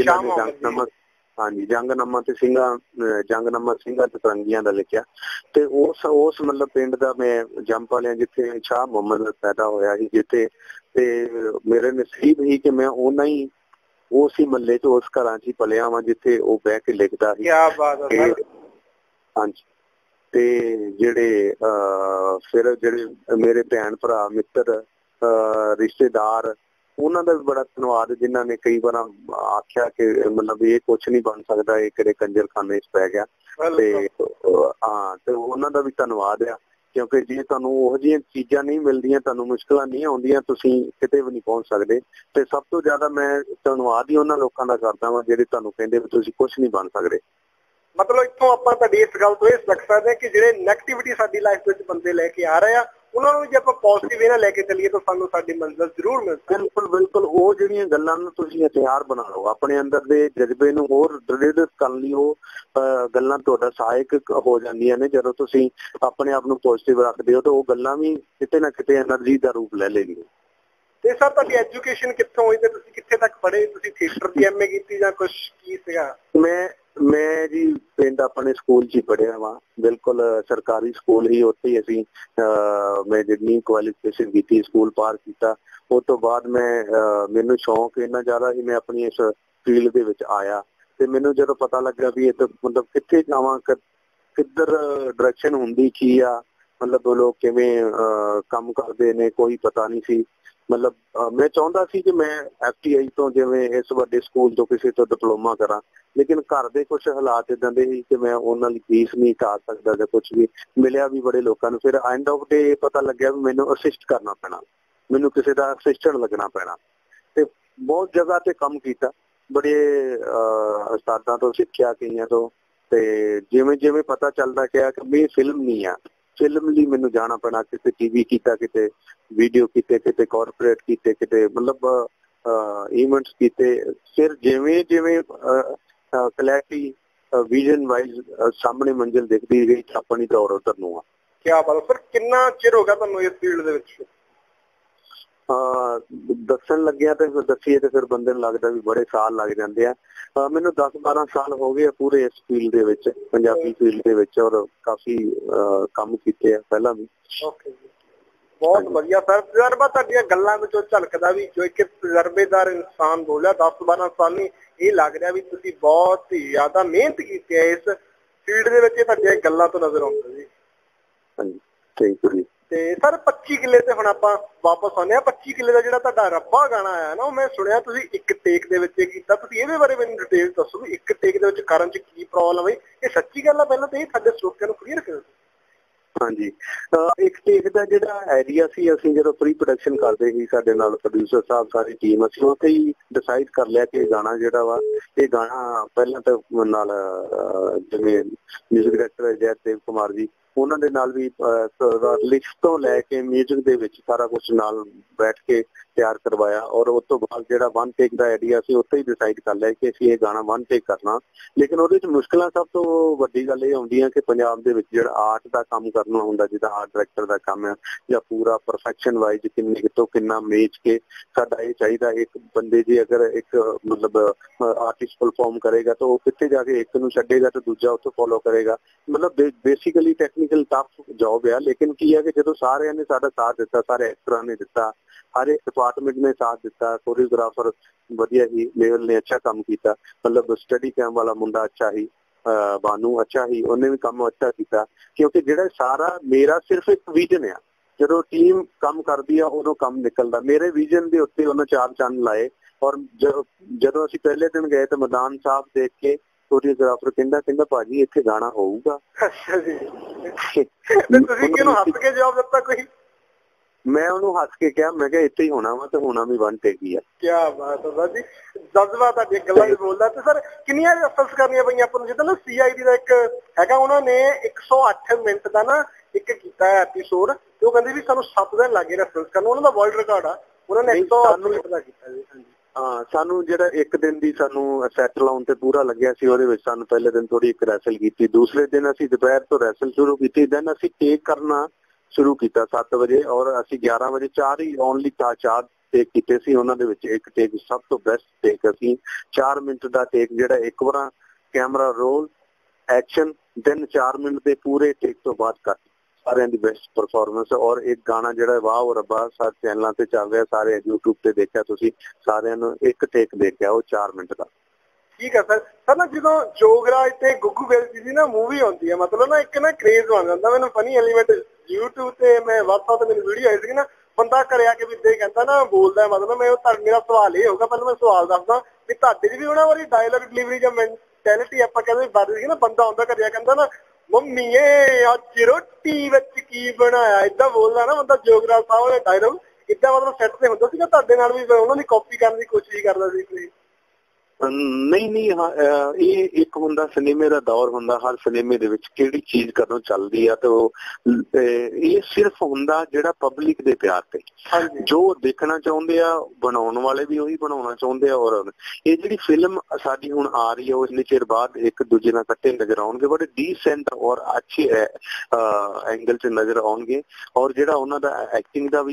ਹਾਂਜੀ ਜੰਗਨਾਮਾ ਤੇ ਸਿੰਘਾਂ ਜੰਗਨਾਮਾ ਸਿੰਘਾਂ ਤੇ ਫਿਰੰਗੀਆਂ ਦਾ ਲਿਖਿਆ, ਤੇ ਉਸ ਉਸ ਮਤਲਬ ਪਿੰਡ ਦਾ ਮੈਂ ਜੰਪ ਵਾਲਿਆਂ ਜਿੱਥੇ ਸ਼ਾਹ ਮੁਹੰਮਦ ਪੈਦਾ ਹੋਇਆ ਸੀ, ਜਿੱਥੇ ਤੇ ਮੇਰੇ ਨਸੀਬ ਸੀ ਕਿ ਮੈਂ ਉਹਨਾਂ ਹੀ ਉਸ ਹੀ ਮਹੱਲੇ ਚ ਉਸ ਘਰਾਂ ਚ ਹੀ ਪਲਿਆ ਵਾਂ ਜਿੱਥੇ ਉਹ ਬਹਿ ਕੇ ਲਿਖਦਾ ਸੀ। ਕਿਆ ਬਾਤ ਹੈ। ਹਾਂਜੀ, ਤੇ ਜਿਹੜੇ ਅਹ ਫਿਰ ਜਿਹੜੇ ਮੇਰੇ ਭੈਣ ਭਰਾ ਮਿੱਤਰ ਅਹ ਰਿਸ਼ਤੇਦਾਰ, ਉਹਨਾਂ ਦਾ ਵੀ ਬੜਾ ਧੰਨਵਾਦ ਜਿਨ੍ਹਾਂ ਨੇ ਕਈ ਵਾਰ ਆਖਿਆ ਕਿ ਮਤਲਬ ਇਹ ਕੁਛ ਨਹੀਂ ਬਣ ਸਕਦਾ, ਇਹ ਕਿਹੜੇ ਕੰਜਰਖਾਨੇ ਚ ਪੈ ਗਿਆ। ਤੇ ਹਾਂ, ਤੇ ਉਹਨਾਂ ਦਾ ਵੀ ਧੰਨਵਾਦ ਆ ਕਿਉਂਕਿ ਜੇ ਤੁਹਾਨੂੰ ਉਹੋ ਜਿਹੀਆਂ ਚੀਜ਼ਾਂ ਨਹੀਂ ਮਿਲਦੀਆਂ, ਤੁਹਾਨੂੰ ਮੁਸ਼ਕਲਾਂ ਨਹੀਂ ਆਉਂਦੀਆਂ, ਤੁਸੀਂ ਕਿਤੇ ਵੀ ਨਹੀਂ ਪਹੁੰਚ ਸਕਦੇ। ਤੇ ਸਭ ਤੋਂ ਜ਼ਿਆਦਾ ਮੈਂ ਧੰਨਵਾਦ ਹੀ ਉਹਨਾਂ ਲੋਕਾਂ ਦਾ ਕਰਦਾ ਵਾਂ ਜਿਹੜੇ ਤੁਹਾਨੂੰ ਕਹਿੰਦੇ ਵੀ ਤੁਸੀਂ ਕੁਛ ਨਹੀਂ ਬਣ ਸਕਦੇ। ਮਤਲਬ ਇੱਥੋਂ ਆਪਾਂ ਤੁਹਾਡੀ ਇਸ ਗੱਲ ਤੋਂ ਇਹ ਸਿੱਖ ਸਕਦੇ ਹਾਂ ਕਿ ਜਿਹੜੇ ਨੈਗੇਟਿਵਿਟੀ ਸਾਡੀ ਲਾਈਫ ਵਿੱਚ ਬੰਦੇ ਲੈ ਕੇ ਆ ਰਹੇ ਆ, ਉਹਨਾਂ ਨੂੰ ਜੇ ਆਪਾਂ ਪੋਜ਼ਿਟਿਵ ਵੇ ਨਾਲ ਲੈ ਕੇ ਚੱਲੀਏ ਤਾਂ ਸਾਨੂੰ ਸਾਡੀ ਮੰਜ਼ਿਲ ਜ਼ਰੂਰ ਮਿਲ ਸਕਦੀ। ਬਿਲਕੁਲ ਬਿਲਕੁਲ, ਉਹ ਜਿਹੜੀਆਂ ਗੱਲਾਂ ਨੂੰ ਤੁਸੀਂ ਹਥਿਆਰ ਬਣਾ ਲਓ, ਆਪਣੇ ਅੰਦਰ ਦੇ ਜਜ਼ਬੇ ਨੂੰ ਹੋਰ ਦ੍ਰਿੜ ਕਰਨ ਲਈ ਉਹ ਗੱਲਾਂ ਤੁਹਾਡਾ ਸਹਾਇਕ ਹੋ ਜਾਂਦੀਆਂ ਨੇ। ਜਦੋਂ ਤੁਸੀਂ ਆਪਣੇ ਆਪ ਨੂੰ ਪੋਜ਼ਿਟਿਵ ਰੱਖਦੇ ਹੋ ਤਾਂ ਉਹ ਗੱਲਾਂ ਵੀ ਕਿਤੇ ਨਾ ਕਿਤੇ ਐਨਰਜੀ ਦਾ ਰੂਪ ਲੈ ਲੈਣਗੀਆਂ। ਤੇ ਸਰ ਤੁਹਾਡੀ ਐਜੂਕੇਸ਼ਨ ਕਿੱਥੋਂ ਹੋਈ ਤੇ ਤੁਸੀਂ ਕਿੱਥੇ ਤੱਕ ਪੜ੍ਹੇ? ਤੁਸੀਂ ਥੀਏਟਰ ਦੀ ਐਮ ਏ ਕੀਤੀ ਜਾਂ ਕੁਛ ਕੀ ਸੀਗਾ? ਮੈਂ मैं जी पिंड अपने स्कूल च ही पढ़िया वा, बिल्कुल सरकारी स्कूल ही, उत्थे ही असीं मैं जिन्नी क्वालिफिकेशन की स्कूल पार किया। उस तो बाद मैं मैनू शौक इन्ना ज़्यादा ही, मैं अपनी इस फील्ड दे विच आया ते मैनू जदों पता लगा भी ये मतलब कित्थे जावां, किधर डायरैक्शन हुंदी की आ, मतलब लोग किवें काम करदे ने कोई पता नहीं सी। मतलब मैं चाहता सी कि मैं एफ टी आई तो जिवें इस वड्डे स्कूल तो किसी तो डिप्लोमा करा, लेकिन घर दे कुछ हालात इदां दे ही कि मैं उन्हां लई फीस नहीं उतार सकदा जां कुछ भी। मिलिया भी बड़े लोकां नूं, फिर एंड ऑफ डे पता लग्या भी मैनूं असिस्ट करना पैना, मैनूं किसी दा असिस्टेंट लगना पैना ते बहुत जगह ते काम कीता, बड़े उस्तादां तो सिੱਖਿਆ कईयां तो, ते जिवें जिवें पता चलदा गया कि भी फिल्म नहीं आ, फिल्म ਲਈ ਮੈਨੂੰ ਜਾਣਾ ਪੈਣਾ, किते टीवी कीता, किते वीडियो कीते, किते कॉर्पोरेट कीते, किते मतलब इवेंट्स कीते। फिर जिवें जिवें क्लैरिटी विजन वाइज सामने मंजिल दिखदी गई, अपनी दौड़ उधर ਨੂੰ ਆ। क्या बात। फिर कितना चिर हो गया ਤੁਹਾਨੂੰ ਇਸ ਫੀਲਡ ਦੇ ਵਿੱਚ? दसन लग्या तो दसीए तो फिर बंदे लगता भी बड़े साल लग जाते हैं। मैनू दस बारह साल हो गए पूरे इस फील्ड दे विच, पंजाबी फील्ड दे विच, और काफी काम कीते पहला भी। बहुत बढ़िया सर। तजर्बा तुहाडीआं गल्लां विचों झलकदा भी, जो एक तजर्बेदार इंसान बोलिया दस बारह साल नहीं, ये लग रहा भी तुसीं बहुत ही ज्यादा मेहनत की है इस फील्ड दे विच, तुहाडीआं गल्लां तो नजर आउंदा जी। हां थैंक यू। ਤੇ ਸਰ पच्ची ਕਿੱਲੇ ਤੇ ਹੁਣ ਆਪਾਂ ਵਾਪਸ ਆਉਂਦੇ ਆ। पच्ची ਕਿੱਲੇ ਦਾ ਜਿਹੜਾ ਤੁਹਾਡਾ ਰੱਬਾ ਗਾਣਾ ਆਇਆ ਨਾ, ਉਹ ਮੈਂ ਸੁਣਿਆ ਤੁਸੀਂ ਇੱਕ ਟੇਕ ਦੇ ਵਿੱਚ ਕੀਤਾ, ਤੁਸੀਂ ਇਹਦੇ ਬਾਰੇ ਮੈਨੂੰ ਡਿਟੇਲ ਦੱਸੋ ਵੀ ਇੱਕ ਟੇਕ ਦੇ ਵਿੱਚ ਕਰਨ ਚ ਕੀ ਪ੍ਰੋਬਲਮ ਹੈ? ਇਹ ਸੱਚੀ ਗੱਲ ਆ? ਪਹਿਲਾਂ ਤਾਂ ਇਹ ਸਾਡੇ ਸਰੋਤਿਆਂ ਨੂੰ ਕਲੀਅਰ ਕਰੋ। ਹਾਂਜੀ, ਇੱਕ ਟੇਕ ਦਾ ਜਿਹੜਾ ਆਈਡੀਆ ਸੀ, ਅਸੀਂ ਜਦੋਂ ਪ੍ਰੀ ਪ੍ਰੋਡਕਸ਼ਨ ਕਰਦੇ ਸੀ ਸਾਡੇ ਨਾਲ ਪ੍ਰੋਡਿਊਸਰ ਸਾਹਿਬ ਸਾਰੀ ਟੀਮ, ਅਸੀਂ ਉੱਥੇ ਹੀ ਡਿਸਾਈਡ ਕਰ ਲਿਆ ਕਿ ਗਾਣਾ ਜਿਹੜਾ ਵਾ, ਇਹ ਗਾਣਾ ਪਹਿਲਾਂ ਤਾਂ ਨਾਲ ਜਿਵੇਂ ਮਿਊਜ਼ਿਕ ਡਾਇਰੈਕਟਰ ਜੈਦੇਵ ਕੁਮਾਰ ਜੀ, ਉਹਨਾਂ ਦੇ ਨਾਲ ਵੀ ਲਿਖਤ ਤੋਂ ਲੈ ਕੇ ਮਿਊਜ਼ਿਕ ਦੇ ਵਿੱਚ ਸਾਰਾ ਕੁਝ ਨਾਲ ਬੈਠ ਕੇ ਤਿਆਰ ਕਰਵਾਇਆ, ਔਰ ਉਸ ਤੋਂ ਬਾਅਦ ਜਿਹੜਾ ਵਨ ਟੇਕ ਦਾ ਆਈਡੀਆ ਸੀ ਉੱਥੇ ਹੀ ਡਿਸਾਈਡ ਕਰ ਲਿਆ ਕਿ ਅਸੀਂ ਇਹ ਗਾਣਾ ਵਨ ਟੇਕ ਕਰਨਾ। ਲੇਕਿਨ ਉਹਦੇ ਵਿੱਚ ਮੁਸ਼ਕਲਾਂ ਸਭ ਤੋਂ ਵੱਡੀ ਗੱਲ ਇਹ ਆਉਂਦੀ ਹੈ ਕਿ ਪੰਜਾਬ ਦੇ ਵਿੱਚ ਜਿਹੜਾ ਆਰਟ ਦਾ ਕੰਮ ਕਰਨਾ ਹੁੰਦਾ, ਜਿੱਦਾਂ ਆਰਟ ਡਾਇਰੈਕਟਰ ਦਾ ਕੰਮ ਹੈ, ਜਾਂ ਪੂਰਾ ਪਰਫੈਕਸ਼ਨ ਵਾਈਜ਼ ਕਿੰਨੇ ਕਿਤੋਂ ਕਿੰਨਾ ਮੇਚ ਕੇ ਸਾਡਾ ਇਹ ਚਾਹੀਦਾ। ਇੱਕ ਬੰਦੇ ਜੇ ਅਗਰ ਇੱਕ ਮਤਲਬ ਆਰਟਿਸਟ ਪਰਫਾਰਮ ਕਰੇਗਾ ਤਾਂ ਉਹ ਕਿੱਥੇ ਜਾ ਕੇ ਇੱਕ ਨੂੰ ਛੱਡੇਗਾ ਤੇ ਦੂਜਾ ਉੱਥੋਂ ਫੋਲੋ ਕਰੇਗਾ। ਮਤਲਬ ਬੇਸਿਕਲੀ ਟੈਕਨੀਕਲ ਟਫ ਜੌਬ ਆ, ਲੇਕਿਨ ਕੀ ਹੈ ਕਿ ਜਦੋਂ ਸਾਰਿਆਂ ਨੇ ਸਾਡਾ ਸਾਥ ਦਿੱਤਾ, ਸਾਰੇ ਐਕਟਰਾਂ ਨੇ ਦਿੱਤਾ, हर एक डिपार्टमेंट ने साथ दिता, कोरियोग्राफर वधिया ही लेवल ने अच्छा काम किया, मतलब स्टडी कैम वाला मुंडा अच्छा ही, बानू अच्छा ही, उन्हें भी काम अच्छा किया, क्योंकि जिहड़ा सारा मेरा सिर्फ एक विजन है, जो टीम काम करती है उदों काम निकलता। मेरे विजन के उत्ते उन्होंने चार चंद लाए, और जो जदों असीं पहले दिन गए तो मैदान साहब देख के कोरियोग्राफर कहंदा कहंदा भाजी इत्थे गाना होऊगा। अच्छा जी, ते तुसीं किहनूं हੱਸ के जवाब दित्ता कोई? मैं उन्होंने हस के कहा, मैं इत्थे ही होना वा ते होना भी वन टेक ही है। क्या बात है जी, जज्बा तुहाडी गल्लां विच बोलदा। ते सर किन्नियां रिहर्सल्स करनियां पईयां आपां नूं? जिद्दां ना सी आई डी दा एक हैगा, उन्हां ने एक सौ अठ मिनट दा ना एक कीता है एपीसोड, ते ओह कहंदे भी सानूं सत्त दिन लग गए रिहर्सल्स करन। उन्हां दा वर्ल्ड रिकार्ड आ, उन्हां ने एक सौ अठ मिनट दा कीता जी। हाँ, सानू ਜਿਹੜਾ ਇੱਕ ਦਿਨ ਦੀ ਸਾਨੂੰ ਸੈਟ ਲਾਉਣ ਤੇ ਪੂਰਾ ਲੱਗਿਆ ਸੀ। ਉਹਦੇ ਵਿੱਚ ਸਾਨੂੰ ਪਹਿਲੇ ਦਿਨ ਥੋੜੀ ਇੱਕ ਰੈਸਲ ਕੀਤੀ, ਦੂਸਰੇ ਦਿਨ ਅਸੀਂ ਦੁਪਹਿਰ ਤੋਂ ਰੈਸਲ ਸ਼ੁਰੂ ਕੀਤੀ, ਦੈਨ ਅਸੀਂ ਟੇਕ ਕਰਨਾ शुरू किया सत्त बजे, और असी ग्यारह बजे चार ही ओनली चार टेक कीते सी। उन्हां दे विच एक टेक सब तो बेस्ट टेक असी चार मिनट दा टेक जिहड़ा एक बार कैमरा रोल एक्शन, देन चार मिनट दे पूरे टेक तो बाद कट, सारे दी बेस्ट परफॉर्मेंस। और एक गाना जिहड़ा वाह ओ रब्बा सारे चैनलों ते चल रहा, सारे यूट्यूब ते देखिया तुसीं, सारियां नूं एक टेक देखिया वो चार मिनट दा। ठीक है सर। सर ना जो जोगराज ते गुग्गू गिल जी दी ना मूवी आती है, मतलब ना एक ना क्रेज बन जाता। मैंने फनी एलीमेंट यूट्यूब ते मैं व्हाट्सएप ते मेरी वीडियो आई थी ना, बंदा घरे आके भी इदां कहता ना बोलदा, मतलब मैं मेरा सवाल ये होगा, पहले मैं सवाल दसदा भी तुहाडे च भी उन्हां वाली डायलॉग डिलीवरी जां मैंटेलिटी आपां कहंदे बारे सी ना, बंदा आउंदा घरे आ कहंदा ना मम्मीए अज रोटी विच की बनाया, इदां बोलदा ना बंदा। जोगराज साहब वाले डायलॉग इदां मतलब सैट ते हुंदा सीगा, तुहाडे नाल भी उन्हां दी कॉपी करन दी कोशिश करदा सी कोई? नहीं नहीं, हाँ ये एक हुंदा सिनेमे दा दौर हुंदा, हर सिनेमे दे विच किहड़ी चीज कदों चलदी आ, तो ये सिर्फ हुंदा जिहड़ा पब्लिक दे प्यार ते, जो देखना चाहुंदे आ बनाउण वाले भी उही बनाउणा चाहुंदे आ। और ये जिहड़ी फिल्म साडी हुण आ रही है, वो इन्ने चिर बाद एक दूजे नाल कट्टे नजर आउणगे, बड़े डीसेंट और अच्छे एंगल च नजर आउणगे, और जिहड़ा उन्हां दा एक्टिंग दा भी आ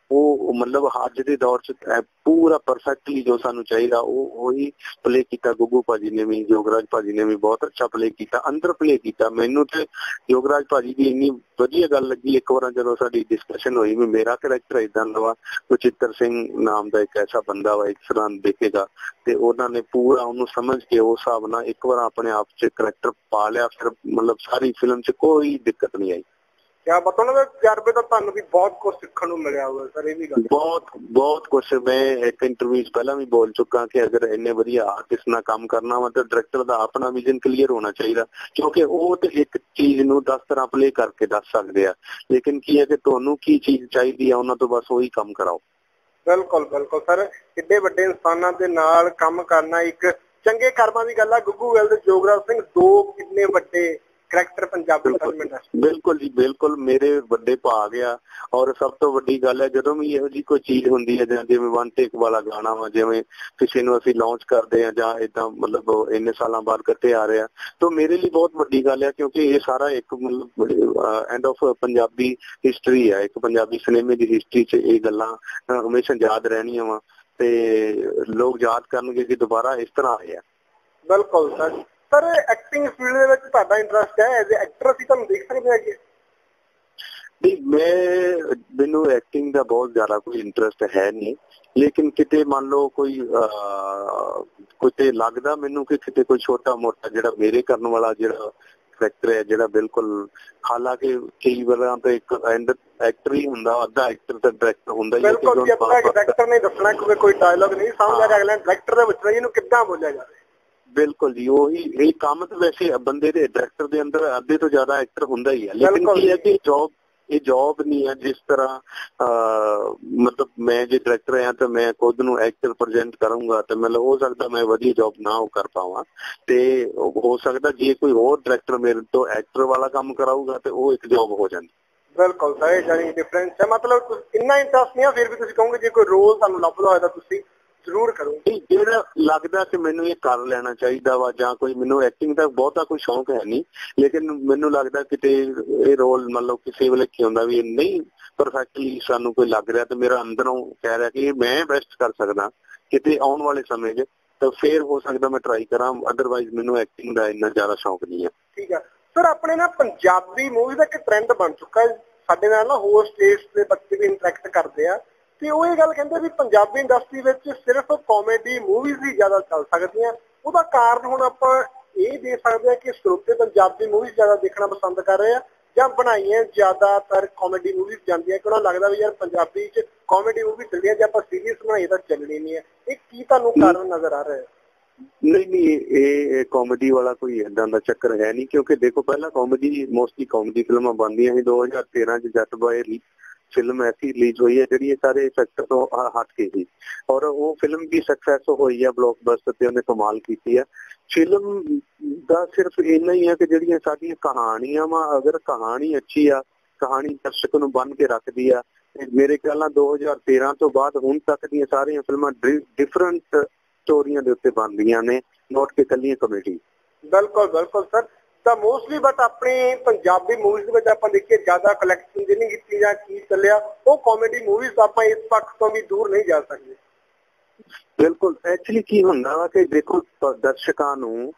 ਉਹ ਮਤਲਬ ਅੱਜ ਦੇ ਦੌਰ 'ਚ ਪੂਰਾ ਪਰਫੈਕਟਲੀ ਜੋ ਸਾਨੂੰ ਚਾਹੀਦਾ ਉਹ ਉਹੀ ਪਲੇ ਕੀਤਾ। ਗੁੱਗੂ ਭਾਜੀ ਨੇ ਵੀ, ਯੋਗਰਾਜ ਭਾਜੀ ਨੇ ਵੀ ਬਹੁਤ ਅੱਛਾ ਪਲੇ ਕੀਤਾ, ਅੰਦਰ ਪਲੇ ਕੀਤਾ। ਮੈਨੂੰ ਤੇ ਯੋਗਰਾਜ ਭਾਜੀ ਦੀ ਇੰਨੀ ਵਧੀਆ ਗੱਲ ਲੱਗੀ ਇੱਕ ਵਾਰ ਜਦੋਂ ਸਾਡੀ ਡਿਸਕਸ਼ਨ ਹੋਈ ਵੀ ਮੇਰਾ ਕਰੈਕਟਰ ਏਦਾਂ ਦਾ ਵਾ, ਸੁਚਿੱਤਰ ਸਿੰਘ ਨਾਮ ਦਾ ਇੱਕ ਐਸਾ ਬੰਦਾ ਵਾ ਇਸ ਤਰ੍ਹਾਂ ਦੇਖੇਗਾ, ਤੇ ਉਹਨਾਂ ਨੇ ਪੂਰਾ ਉਹਨੂੰ ਸਮਝ ਕੇ ਉਸ ਹਿਸਾਬ ਨਾਲ ਇੱਕ ਵਾਰ ਆਪਣੇ ਆਪ 'ਚ ਕਰੈਕਟਰ ਪਾ ਲਿਆ। ਫਿਰ ਮਤਲਬ ਸਾਰੀ ਫਿਲਮ 'ਚ ਕੋਈ ਦਿੱਕਤ ਨਹੀਂ ਆਈ। ਕਿਆ ਪਤਾ ਉਹਨਾਂ ਦੇ ਤਜਰਬੇ ਤੋਂ ਤੁਹਾਨੂੰ ਵੀ ਬਹੁਤ ਕੁਝ ਸਿੱਖਣ ਨੂੰ ਮਿਲਿਆ ਹੋਵੇ ਸਰ, ਇਹ ਵੀ ਗੱਲ ਬਹੁਤ ਬਹੁਤ ਕੁਛ। ਮੈਂ ਇੱਕ ਇੰਟਰਵਿਊ 'ਚ ਪਹਿਲਾਂ ਵੀ ਬੋਲ ਚੁੱਕਾ ਕਿ ਅਗਰ ਇੰਨੇ ਵਧੀਆ ਆਰਟਿਸਟ ਨਾਲ ਕੰਮ ਕਰਨਾ ਵਾ ਤਾਂ ਡਾਇਰੈਕਟਰ ਦਾ ਆਪਣਾ ਵਿਜ਼ਨ ਕਲੀਅਰ ਹੋਣਾ ਚਾਹੀਦਾ, ਕਿਉਂਕਿ ਉਹ ਤੇ ਇੱਕ ਚੀਜ਼ ਨੂੰ ਦਸ ਤਰ੍ਹਾਂ ਪਲੇ ਕਰਕੇ ਦੱਸ ਸਕਦੇ ਆ, ਲੇਕਿਨ ਕੀ ਹੈ ਕਿ ਤੁਹਾਨੂੰ ਕੀ ਚੀਜ਼ ਚਾਹੀਦੀ ਆ ਉਹਨਾਂ ਤੋਂ ਬਸ ਉਹੀ ਕੰਮ ਕਰਾਓ। ਬਿਲਕੁਲ ਬਿਲਕੁਲ ਸਰ, ਕਿੱਡੇ ਵੱਡੇ ਇਨਸਾਨਾਂ ਦੇ ਨਾਲ ਕੰਮ ਕਰਨਾ ਇੱਕ ਚੰਗੇ ਕਰਮਾਂ ਦੀ ਗੱਲ ਆ। ਗੁੱਗੂ ਗਿੱਲ ਤੇ ਯੋਗਰਾਜ ਸਿੰਘ ਦੋ ਕਿੰਨੇ ਵੱਡੇ ਕਰੈਕਟਰ ਪੰਜਾਬੀ ਫਿਲਮ ਇੰਡਸਟਰੀ। ਬਿਲਕੁਲ ਜੀ ਬਿਲਕੁਲ, ਮੇਰੇ ਵੱਡੇ ਭਾਗ ਆ। ਔਰ ਸਭ ਤੋਂ ਵੱਡੀ ਗੱਲ ਹੈ ਜਦੋਂ ਵੀ ਇਹੋ ਜਿਹੀ ਕੋਈ ਚੀਜ਼ ਹੁੰਦੀ ਹੈ ਜਾਂ ਜਿਵੇਂ ਵਨ ਟੇਕ ਵਾਲਾ ਗਾਣਾ ਵਾ, ਜਿਵੇਂ ਕਿਸੇ ਨੂੰ ਅਸੀਂ ਲਾਂਚ ਕਰਦੇ ਆ ਜਾਂ ਏਦਾਂ ਮਤਲਬ ਇੰਨੇ ਸਾਲਾਂ ਬਾਅਦ ਇਕੱਠੇ ਆ ਰਹੇ ਆ, ਤਾਂ ਮੇਰੇ ਲਈ ਬਹੁਤ ਵੱਡੀ ਗੱਲ ਆ, ਕਿਉਂਕਿ ਇਹ ਸਾਰਾ ਇੱਕ ਮਤਲਬ ਐਂਡ ਆਫ ਪੰਜਾਬੀ ਹਿਸਟਰੀ ਆ, ਇੱਕ ਪੰਜਾਬੀ ਸਿਨੇਮੇ ਦੀ ਹਿਸਟਰੀ 'ਚ ਇਹ ਗੱਲਾਂ ਹਮੇਸ਼ਾ ਯਾਦ ਰਹਿਣੀਆਂ ਵਾ ਤੇ ਲੋਕ ਯਾਦ ਕਰਨਗੇ ਕਿ ਦੁਬਾਰਾ ਇਸ ਤਰ੍ਹਾਂ ਆਏ ਆ। ਬਿਲਕੁਲ ਸਰ। ਸਰ ਐਕਟਿੰਗ ਫੀਲਡ ਦੇ ਵਿੱਚ ਤੁਹਾਡਾ ਇੰਟਰਸਟ ਹੈ, ਐਜ਼ ਐਕਟਰ ਅਸੀਂ ਤੁਹਾਨੂੰ ਦੇਖ ਸਕਦੇ ਹਾਂ? ਨਹੀਂ, ਮੈਂ ਮੈਨੂੰ ਐਕਟਿੰਗ ਦਾ ਬਹੁਤ ਜ਼ਿਆਦਾ ਕੋਈ ਇੰਟਰਸਟ ਹੈ ਨਹੀਂ, ਲੇਕਿਨ ਕਿਤੇ ਮੰਨ ਲਓ ਕੋਈ ਕਿਤੇ ਲੱਗਦਾ ਮੈਨੂੰ ਕਿ ਕਿਤੇ ਕੋਈ ਛੋਟਾ ਮੋਟਾ ਜਿਹੜਾ ਮੇਰੇ ਕਰਨ ਵਾਲਾ ਜਿਹੜਾ ਕਰੈਕਟਰ ਹੈ ਜਿਹੜਾ ਬਿਲਕੁਲ, ਹਾਲਾਂਕਿ ਕਈ ਵਾਰਾਂ ਤਾਂ ਇੱਕ ਐਂਡ ਐਕਟਰ ਹੀ ਹੁੰਦਾ, ਅੱਧਾ ਐਕਟਰ ਤਾਂ ਡਾਇਰੈਕਟਰ ਹੁੰਦਾ ਹੀ ਹੈ। ਬਿਲਕੁਲ ਜੀ, ਆਪਾਂ ਡਾਇਰੈਕਟਰ ਨੇ ਦੱਸਣਾ ਕਿਉਂਕਿ ਕੋਈ ਡਾਇਲੌਗ ਨਹੀਂ ਸਮਝ ਆ ਰਿਹਾ ਅਗਲਾ ਡਾਇਰੈਕਟਰ ਦੇ ਵਿੱਚ ਇਹਨੂੰ ਕਿੱਦਾਂ ਬੋਲਿਆ ਜਾਵੇ। ਬਿਲਕੁਲ ਜੀ, ਉਹੀ ਇਹ ਕੰਮ ਤਾਂ ਵੈਸੇ ਬੰਦੇ ਦੇ ਡਾਇਰੈਕਟਰ ਦੇ ਅੰਦਰ ਅੱਧੇ ਤੋਂ ਜ਼ਿਆਦਾ ਐਕਟਰ ਹੁੰਦਾ ਹੀ ਹੈ, ਲੇਕਿਨ ਕੀ ਹੈ ਕਿ ਜੌਬ ਇਹ ਜੌਬ ਨਹੀਂ ਹੈ ਜਿਸ ਤਰ੍ਹਾਂ ਮਤਲਬ ਮੈਂ ਜੇ ਡਾਇਰੈਕਟਰ ਆ ਤਾਂ ਮੈਂ ਖੁਦ ਨੂੰ ਐਕਟਰ ਪ੍ਰੈਜ਼ੈਂਟ ਕਰੂੰਗਾ ਤੇ ਮਤਲਬ ਹੋ ਸਕਦਾ ਮੈਂ ਵਧੀਆ ਜੌਬ ਨਾ ਉਹ ਕਰ ਪਾਵਾਂ, ਤੇ ਹੋ ਸਕਦਾ ਜੇ ਕੋਈ ਹੋਰ ਡਾਇਰੈਕਟਰ ਮੇਰੇ ਤੋਂ ਐਕਟਰ ਵਾਲਾ ਕੰਮ ਕਰਾਊਗਾ ਤੇ ਉਹ ਇੱਕ ਜੌਬ ਹੋ ਜਾਂਦੀ। ਬਿਲਕੁਲ ਸਰ, ਜਾਨੀ ਡਿਫਰੈਂਸ ਹੈ। ਮਤਲਬ ਇੰਨਾ ਇੰਟਰਸਟ ਨਹੀਂ ਫਿਰ ਵੀ ਤੁਸੀਂ ਕਹੋਗੇ ਜੇ ਕੋਈ ਰੋਲ ਤੁਹਾਨੂੰ ਲੱਭਦਾ ਹੋਇਆ ਤਾਂ ਤੁਸੀਂ ਜ਼ਰੂਰ ਕਰੋ। ਜਿਹੜਾ ਲੱਗਦਾ ਕਿ ਮੈਨੂੰ ਇਹ ਕਰ ਲੈਣਾ ਚਾਹੀਦਾ ਵਾ ਜਾਂ ਕੋਈ ਮੈਨੂੰ ਐਕਟਿੰਗ ਦਾ ਬਹੁਤਾ ਕੋਈ ਸ਼ੌਂਕ ਹੈ ਨਹੀਂ, ਲੇਕਿਨ ਮੈਨੂੰ ਲੱਗਦਾ ਕਿਤੇ ਇਹ ਰੋਲ ਮਤਲਬ ਕਿਸੇ ਵੇਲੇ ਕੀ ਹੁੰਦਾ ਵੀ ਨਹੀਂ ਪਰਫੈਕਟਲੀ ਸਾਨੂੰ ਕੋਈ ਲੱਗ ਰਿਹਾ ਤੇ ਮੇਰਾ ਅੰਦਰੋਂ ਕਹਿ ਰਿਹਾ ਕਿ ਮੈਂ ਬੈਸਟ ਕਰ ਸਕਦਾ ਕਿਤੇ ਆਉਣ ਵਾਲੇ ਸਮੇਂ 'ਚ, ਤਾਂ ਫੇਰ ਹੋ ਸਕਦਾ ਮੈਂ ਟਰਾਈ ਕਰਾਂ, ਅਦਰਵਾਈਜ਼ ਮੈਨੂੰ ਐਕਟਿੰਗ ਦਾ ਇੰਨਾ ਜ਼ਿਆਦਾ ਸ਼ੌਂਕ ਨਹੀਂ ਹੈ। ਠੀਕ ਹੈ ਸਰ, ਆਪਣੇ ਨਾ ਪੰਜਾਬੀ ਮੂਵੀ ਦਾ ਇੱਕ ਟ੍ਰੈਂਡ ਬਣ ਚੁੱਕਾ, ਸਾਡੇ ਨਾਲ ਨਾ ਹੋਰ ਸਟੇਟਸ ਦੇ ਬੱਚੇ ਵੀ ਇੰਟਰੈਕਟ ਕਰਦੇ ਆ ਤੇ ਉਹ ਇਹ ਗੱਲ ਕਹਿੰਦੇ ਵੀ ਪੰਜਾਬੀ ਇੰਡਸਟਰੀ ਵਿੱਚ ਸਿਰਫ ਕਾਮੇਡੀ ਮੂਵੀਜ਼ ਹੀ ਜ਼ਿਆਦਾ ਚੱਲ ਸਕਦੀਆਂ। ਉਹਦਾ ਕਾਰਨ ਹੁਣ ਆਪਾਂ ਇਹ ਦੇਖ ਸਕਦੇ ਹਾਂ ਕਿ ਸਰੋਤੇ ਪੰਜਾਬੀ ਮੂਵੀਜ਼ ਜ਼ਿਆਦਾ ਦੇਖਣਾ ਪਸੰਦ ਕਰ ਰਹੇ ਆ ਜਾਂ ਬਣਾਈਆਂ ਜ਼ਿਆਦਾਤਰ ਕਾਮੇਡੀ ਮੂਵੀਜ਼ ਜਾਂਦੀਆਂ ਕਿ ਉਹਨਾਂ ਨੂੰ ਲੱਗਦਾ ਵੀ ਯਾਰ ਪੰਜਾਬੀ 'ਚ ਕਾਮੇਡੀ ਮੂਵੀ ਚੱਲਦੀ ਹੈ ਜੇ ਆਪਾਂ ਸੀਰੀਅਸ ਬਣਾਈਏ ਤਾਂ ਚੱਲਣੀ ਨਹੀਂ ਹੈ। ਇਹ ਕੀ ਤੁਹਾਨੂੰ ਕਾਰਨ ਨਜ਼ਰ ਆ ਰਿਹਾ ਹੈ? ਨਹੀਂ ਨਹੀਂ, ਇਹ ਕਾਮੇਡੀ ਵਾਲਾ ਕੋਈ ਏਦਾਂ ਦਾ ਚੱਕਰ ਹੈ ਨਹੀਂ, ਕਿਉਂਕਿ ਦੇਖੋ ਪਹਿਲਾਂ ਕਾਮੇਡੀ ਮੋਸਟਲੀ ਕਾਮੇਡੀ ਫਿਲਮਾਂ ਬਣਦੀਆਂ ਸੀ। ਦੋ ਹਜ਼ਾਰ ਤੇਰਾਂ 'ਚ ਜੱਟ ਬॉय ਫਿਲਮ ਐਸੀ ਰਿਲੀਜ਼ ਹੋਈ ਹੈ ਜਿਹੜੀ ਇਹ ਸਾਰੇ ਸੈਕਟਰ ਤੋਂ ਹਟ ਕੇ ਸੀ, ਔਰ ਉਹ ਫਿਲਮ ਵੀ ਸਕਸੈਸ ਹੋਈ ਹੈ ਬਲੌਕਬਸਟਰ ਤੇ ਉਹਨੇ ਕਮਾਲ ਕੀਤੀ ਹੈ। ਫਿਲਮ ਦਾ ਸਿਰਫ ਇੰਨਾ ਹੀ ਹੈ ਕਿ ਜਿਹੜੀਆਂ ਸਾਡੀਆਂ ਕਹਾਣੀਆਂ ਵਾ, ਅਗਰ ਕਹਾਣੀ ਅੱਛੀ ਆ, ਕਹਾਣੀ ਦਰਸ਼ਕ ਨੂੰ ਬੰਨ ਕੇ ਰੱਖਦੀ ਆ, ਮੇਰੇ ਖਿਆਲ ਨਾਲ ਦੋ ਹਜ਼ਾਰ ਤੇਰਾਂ ਤੋਂ ਬਾਅਦ ਹੁਣ ਤੱਕ ਦੀਆਂ ਸਾਰੀਆਂ ਫਿਲਮਾਂ ਡਿਫਰੈਂਟ ਸਟੋਰੀਆਂ ਦੇ ਉੱਤੇ ਬਣਦੀਆਂ ਨੇ, ਨੋਟ ਕੇ ਕੱਲੀਆਂ ਕਮੇਡੀ। ਬਿਲਕੁਲ ਬਿਲਕੁਲ ਸਰ, ਤਾਂ ਮੋਸਟਲੀ ਬਟ ਆਪਣੀ ਪੰਜਾਬੀ ਮੂਵੀਜ਼ ਦੇ ਵਿੱਚ ਆਪਾਂ ਦੇਖੀਏ ਜ਼ਿਆਦਾ ਕਲੈਕਸ਼ਨ ਜਿਹਨੇ ਕੀਤੀ ਜਾਂ ਕੀ ਚੱਲਿਆ ਉਹ ਕਾਮੇਡੀ ਮੂਵੀਜ਼ ਆਪਾਂ ਇਸ ਪੱਖ ਤੋਂ ਵੀ ਦੂਰ ਨਹੀਂ ਜਾ ਸਕਦੇ। ਬਿਲਕੁਲ, ਐਕਚੁਅਲੀ ਕੀ ਹੁੰਦਾ ਵਾ ਕਿ ਦੇਖੋ ਦਰਸ਼ਕਾਂ ਨੂੰ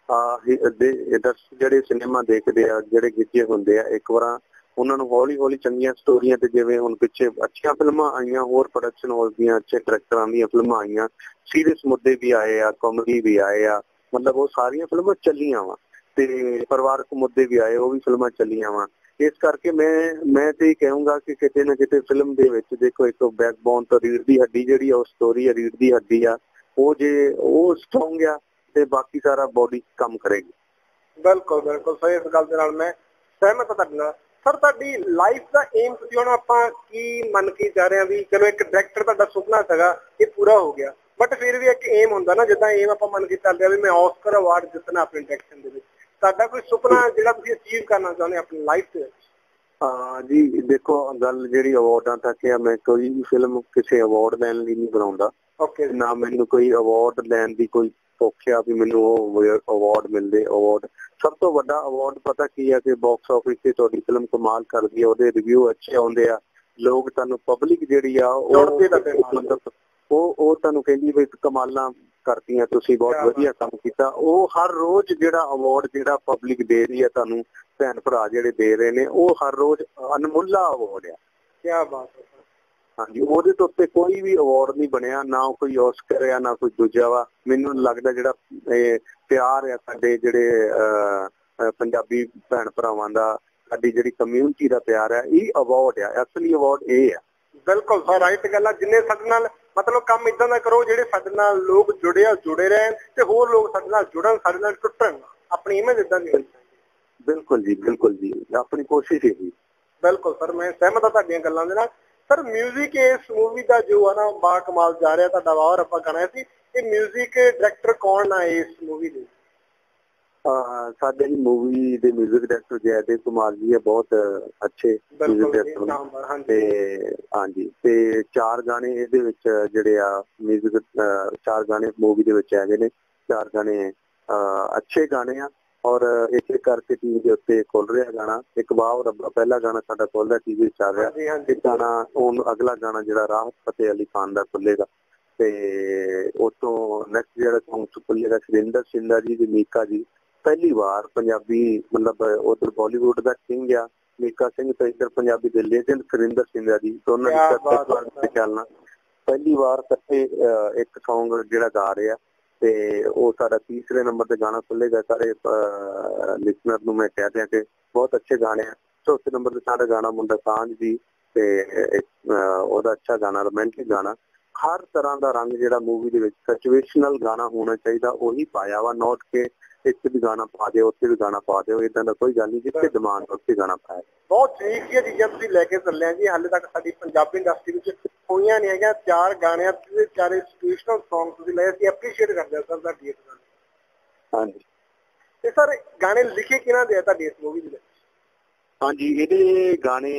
ਦਰਸ਼ਕ ਜਿਹੜੇ ਸਿਨੇਮਾ ਦੇਖਦੇ ਆ, ਜਿਹੜੇ ਗਿੱਜੇ ਹੁੰਦੇ ਆ, ਇੱਕ ਵਾਰ ਉਹਨਾਂ ਨੂੰ ਹੌਲੀ ਹੌਲੀ ਚੰਗੀਆਂ ਸਟੋਰੀਆਂ ਤੇ ਜਿਵੇਂ ਹੁਣ ਪਿੱਛੇ ਅੱਛੀਆਂ ਫਿਲਮਾਂ ਆਈਆਂ, ਹੋਰ ਪ੍ਰੋਡਕਸ਼ਨ ਹਾਊਸ ਦੀਆਂ ਅੱਛੇ ਡਾਇਰੈਕਟਰਾਂ ਦੀਆਂ ਫਿਲਮਾਂ ਆਈਆਂ, ਸੀਰੀਅਸ ਮੁੱਦੇ ਵੀ ਆਏ ਆ, ਕਾਮੇਡੀ ਵੀ ਆਏ ਆ, ਮਤਲਬ ਉਹ ਸਾਰੀਆਂ ਫਿਲਮਾਂ ਚੱਲੀਆਂ ਵਾ ਤੇ ਪਰਿਵਾਰਕ ਮੁੱਦੇ ਵੀ ਆਏ, ਉਹ ਵੀ ਫਿਲਮਾਂ ਚੱਲੀਆਂ ਵਾ। ਇਸ ਕਰਕੇ ਮੈਂ ਮੈਂ ਤੇ ਇਹ ਕਹੂੰਗਾ ਕਿ ਕਿਤੇ ਨਾ ਕਿਤੇ ਫਿਲਮ ਦੇ ਵਿੱਚ ਦੇਖੋ ਇੱਕ ਬੈਕਬੋਨ ਤੋਂ ਰੀੜ ਦੀ ਹੱਡੀ ਜਿਹੜੀ ਆ ਉਹ ਸਟੋਰੀ ਆ, ਰੀੜ ਦੀ ਹੱਡੀ ਆ, ਉਹ ਜੇ ਉਹ ਸਟਰੋਂਗ ਆ ਤੇ ਬਾਕੀ ਸਾਰਾ ਬੋਡੀ ਕੰਮ ਕਰੇਗੀ। ਬਿਲਕੁਲ ਬਿਲਕੁਲ ਸਹੀ, ਇਸ ਗੱਲ ਦੇ ਨਾਲ ਮੈਂ ਸਹਿਮਤ ਹਾਂ ਤੁਹਾਡੇ ਨਾਲ। ਸਰ ਤੁਹਾਡੀ ਲਾਈਫ ਦਾ ਏਮ ਤੁਸੀਂ ਹੁਣ ਆਪਾਂ ਕੀ ਮੰਨ ਕੇ ਜਾ ਰਹੇ ਹਾਂ ਵੀ ਚਲੋ ਇੱਕ ਡਾਇਰੈਕਟਰ ਤੁਹਾਡਾ ਸੁਪਨਾ ਸੀਗਾ ਇਹ ਪੂਰਾ ਹੋ ਗਿਆ, ਬਟ ਫਿਰ ਵੀ ਇੱਕ ਏਮ ਹੁੰਦਾ ਨਾ, ਜਿੱਦਾਂ ਏਮ ਆਪਾਂ ਮੰਨ ਕੇ ਚੱਲਦੇ ਆ ਵੀ ਮੈਂ ਆਸਕਰ ਅਵਾਰਡ ਜਿੱਤਣਾ ਆਪਣੀ ਡਾਇਰੈਕਸ਼ਨ ਦੇ ਵਿੱਚ, ਤੁਹਾਡਾ ਕੋਈ ਸੁਪਨਾ ਜਿਹੜਾ ਤੁਸੀਂ ਅਚੀਵ ਕਰਨਾ ਚਾਹੁੰਦੇ ਆਪਣੀ ਲਾਈਫ ਦੇ ਵਿੱਚ? ਹਾਂ ਜੀ, ਦੇਖੋ ਗੱਲ ਜਿਹੜੀ ਅਵਾਰਡਾਂ ਤੱਕ ਆ, ਮੈਂ ਕੋਈ ਵੀ ਫਿਲਮ ਕਿਸੇ ਅਵਾਰਡ ਲੈਣ ਲਈ ਨਹੀਂ ਬਣਾਉਂਦਾ, ਨਾ ਮੈਨੂੰ ਕੋਈ ਅਵਾਰਡ ਲੈਣ ਦੀ ਕੋਈ ਔਖਿਆ ਵੀ ਮੈਨੂੰ ਉਹ ਅਵਾਰਡ ਮਿਲਦੇ। ਅਵਾਰਡ ਸਭ ਤੋਂ ਵੱਡਾ ਅਵਾਰਡ ਪਤਾ ਕੀ ਹੈ ਕਿ ਬਾਕਸ ਆਫਿਸ ਤੇ ਤੁਹਾਡੀ ਫਿਲਮ ਕਮਾਲ ਕਰਦੀ ਹੈ, ਉਹਦੇ ਰਿਵਿਊ ਅੱਛੇ ਆਉਂਦੇ ਆ ਲੋਕ ਤੁਹਾਨੂੰ ਪਬਲਿਕ ਜਿਹੜੀ ਆ ਉਹ ਮਤਲਬ ਉਹ ਉਹ ਤੁਹਾਨੂੰ ਕਹਿੰਦੀ ਵੀ ਕਮਾਲਾਂ ਕਰਤੀਆਂ, ਤੁਸੀਂ ਬਹੁਤ ਵਧੀਆ ਕੰਮ ਕੀਤਾ। ਉਹ ਹਰ ਰੋਜ਼ ਜਿਹੜਾ ਅਵਾਰਡ ਜਿਹੜਾ ਪਬਲਿਕ ਦੇ ਰਹੀ ਹੈ ਤੁਹਾਨੂੰ, ਭੈਣ ਭਰਾ ਜਿਹੜੇ ਦੇ ਰਹੇ ਨੇ, ਉਹ ਹਰ ਰੋਜ਼ ਅਨਮੁੱਲਾ ਅਵਾਰਡ ਆ। ਕੀ ਬਾਤ ਹੈ। ਹਾਂਜੀ, ਉਹਦੇ ਤੋਂ ਉੱਤੇ ਕੋਈ ਵੀ ਅਵਾਰਡ ਨਹੀਂ ਬਣਿਆ, ਨਾ ਕੋਈ ਔਸਕਰ ਆ ਨਾ ਕੋਈ ਦੂਜਾ ਵਾ। ਮੈਨੂੰ ਲੱਗਦਾ ਜਿਹੜਾ ਇਹ ਪਿਆਰ ਆ ਸਾਡੇ ਜਿਹੜੇ ਅਹ ਪੰਜਾਬੀ ਭੈਣ ਭਰਾਵਾਂ ਦਾ, ਸਾਡੀ ਜਿਹੜੀ ਕਮਿਊਨਿਟੀ ਦਾ ਪਿਆਰ ਹੈ, ਇਹ ਅਵਾਰਡ ਆ, ਅਸਲੀ ਅਵਾਰਡ ਇਹ ਆ। ਬਿਲਕੁਲ ਸਰ, ਰਾਈਟ ਗੱਲ ਆ। ਜਿੰਨੇ ਸਾਡੇ ਨਾਲ ਮਤਲਬ ਕੰਮ ਇਦਾਂ ਦਾ ਕਰੋ ਜਿਹੜੇ ਸਾਡੇ ਨਾਲ ਲੋਕ ਜੁੜੇ ਆ ਜੁੜੇ ਰਹਿਣ, ਤੇ ਹੋਰ ਲੋਕ ਸਾਡੇ ਨਾਲ ਜੁੜਨ, ਸਾਡੇ ਨਾਲ ਟੁੱਟਣ, ਆਪਣੀ ਇਮੇਜ ਇਦਾਂ ਦੀ ਹੋਣੀ ਚਾਹੀਦੀ। ਬਿਲਕੁਲ ਜੀ, ਬਿਲਕੁਲ ਜੀ, ਆਪਣੀ ਕੋਸ਼ਿਸ਼ ਇਹੀ। ਬਿਲਕੁਲ ਸਰ, ਮੈਂ ਸਹਿਮਤ ਹਾਂ ਤੁਹਾਡੀਆਂ ਗੱਲਾਂ ਦੇ ਨਾਲ। ਸਰ ਮਿਊਜ਼ਿਕ ਇਸ ਮੂਵੀ ਦਾ ਜੋ ਆ ਨਾ ਬਾ ਕਮਾਲ ਜਾ ਰਿਹਾ ਤੁਹਾਡਾ ਵਾਹ ਰੱਬਾ ਗਾਣਾ ਸੀ, ਇਹ ਮਿਊਜ਼ਿਕ ਡਾਇਰੈਕਟਰ ਕੌਣ ਆ ਇਸ ਮੂਵੀ ਦੇ? ਸਾਡੇ ਮੂਵੀ ਦੇ ਮਿਊਜ਼ਿਕ ਡਾਇਰੈਕਟਰ ਜੈਦੇਵ ਕੁਮਾਰ ਜੀ ਹੈ, ਬਹੁਤ ਅੱਛੇ ਮਿਊਜ਼ਿਕ ਡਾਇਰੈਕਟਰ ਤੇ ਹਾਂਜੀ। ਤੇ ਚਾਰ ਗਾਣੇ ਇਹਦੇ ਵਿੱਚ ਜਿਹੜੇ ਆ ਮਿਊਜ਼ਿਕ, ਚਾਰ ਗਾਣੇ ਮੂਵੀ ਦੇ ਵਿੱਚ ਹੈਗੇ ਨੇ। ਚਾਰ ਗਾਣੇ ਅੱਛੇ ਗਾਣੇ ਆ ਔਰ ਇੱਕ ਇੱਕ ਕਰਕੇ ਟੀਵੀ ਦੇ ਉੱਤੇ ਖੁੱਲ ਰਿਹਾ ਗਾਣਾ। ਇੱਕ ਵਾਹ ਰੱਬਾ ਪਹਿਲਾ ਗਾਣਾ ਸਾਡਾ ਖੁੱਲ ਰਿਹਾ, ਟੀਵੀ ਚੱਲ ਰਿਹਾ। ਇੱਕ ਗਾਣਾ ਹੁਣ ਅਗਲਾ ਗਾਣਾ ਜਿਹੜਾ ਰਾਹਤ ਫਤਿਹ ਅਲੀ ਖਾਨ ਦਾ ਖੁੱਲੇਗਾ, ਤੇ ਉਸ ਤੋਂ ਨੈਕਸਟ ਜਿਹੜਾ ਸੌਂਗ ਖੁੱਲੇਗਾ ਸੁਰਿੰਦਰ ਸਿੰਧਾ ਜੀ ਦੀ ਮੀਕਾ ਜੀ। ਪਹਿਲੀ ਵਾਰ ਪੰਜਾਬੀ ਮਤਲਬ ਉਧਰ ਬਾਲੀਵੁੱਡ ਦਾ ਕਿੰਗ ਆ ਮੀਕਾ ਸਿੰਘ, ਤੇ ਇੱਧਰ ਪੰਜਾਬੀ ਦੇ ਲੇਜੈਂਡ ਸੁਰਿੰਦਰ ਸਿੰਧਾ ਜੀ, ਦੋਨਾਂ ਦੀ ਚੱਲਣਾ ਪਹਿਲੀ ਵਾਰ ਇਕੱਠੇ ਇੱਕ ਸੌਂਗ ਜਿਹੜਾ ਗਾ ਰਹੇ ਆ। ਤੇ ਉਹ ਸਾਡਾ ਤੀਸਰੇ ਨੰਬਰ ਤੇ ਗਾਣਾ ਖੁੱਲੇਗਾ। ਸਾਰੇ ਲਿਸਨਰ ਨੂੰ ਮੈਂ ਕਹਿ ਦਿਆਂ ਕਿ ਬਹੁਤ ਅੱਛੇ ਗਾਣੇ ਆ। ਚੌਥੇ ਨੰਬਰ ਤੇ ਸਾਡਾ ਗਾਣਾ ਮੁੰਡਾ ਸਾਂਝ ਜੀ, ਤੇ ਉਹਦਾ ਅੱਛਾ ਗਾਣਾ ਰੋਮਾਂਟਿਕ ਗਾਣਾ। ਹਰ ਤਰ੍ਹਾਂ ਦਾ ਰੰਗ ਜਿਹੜਾ ਮੂਵੀ ਦੇ ਵਿੱਚ ਸਿਚੁਏਸ਼ਨਲ ਗਾਣਾ ਹੋਣਾ ਚਾਹੀਦਾ, ਉਹੀ ਪਾਇਆ ਵਾ। ਨੋਟ ਕੇ ਇੱਥੇ ਵੀ ਗਾਣਾ ਪਾ ਦਿਓ, ਉੱਥੇ ਵੀ ਗਾਣਾ ਪਾ ਦਿਓ, ਏਦਾਂ ਦਾ ਕੋਈ ਗੱਲ ਨਹੀਂ। ਜਿੱਥੇ ਡਿਮਾਂਡ ਉੱਥੇ ਗਾਣਾ ਪਾਇਆ। ਬਹੁਤ ਠੀਕ ਚੀਜ਼ਾਂ ਤੁਸੀਂ ਲੈ ਕੇ ਚੱਲੇ ਆ ਜੀ। ਹਾਲੇ ਤੱਕ ਸਾਡੀ ਪੰਜਾਬੀ ਇੰਡਸਟਰੀ ਵਿੱਚ ਹੋਈਆਂ ਨਹੀਂ ਹੈਗੀਆਂ। ਚਾਰ ਗਾਣਿਆਂ ਦੇ ਚਾਰੇ ਸਿਚੁਏਸ਼ਨਲ ਸੌਂਗ ਤੁਸੀਂ ਲਏ, ਅਸੀਂ ਐਪਰੀਸ਼ੀਏਟ ਕਰਦੇ ਹਾਂ ਸਰ ਤੁਹਾਡੀ ਇਸ ਗੱਲ। ਹਾਂਜੀ, ਤੇ ਸਰ ਗਾਣੇ ਲਿਖੇ ਕਿਹਨਾਂ ਦੇ ਆ ਤੁਹਾਡੀ ਇਸ ਮੂਵੀ ਦੇ ਵਿੱਚ? ਹਾਂਜੀ, ਇਹਦੇ ਗਾਣੇ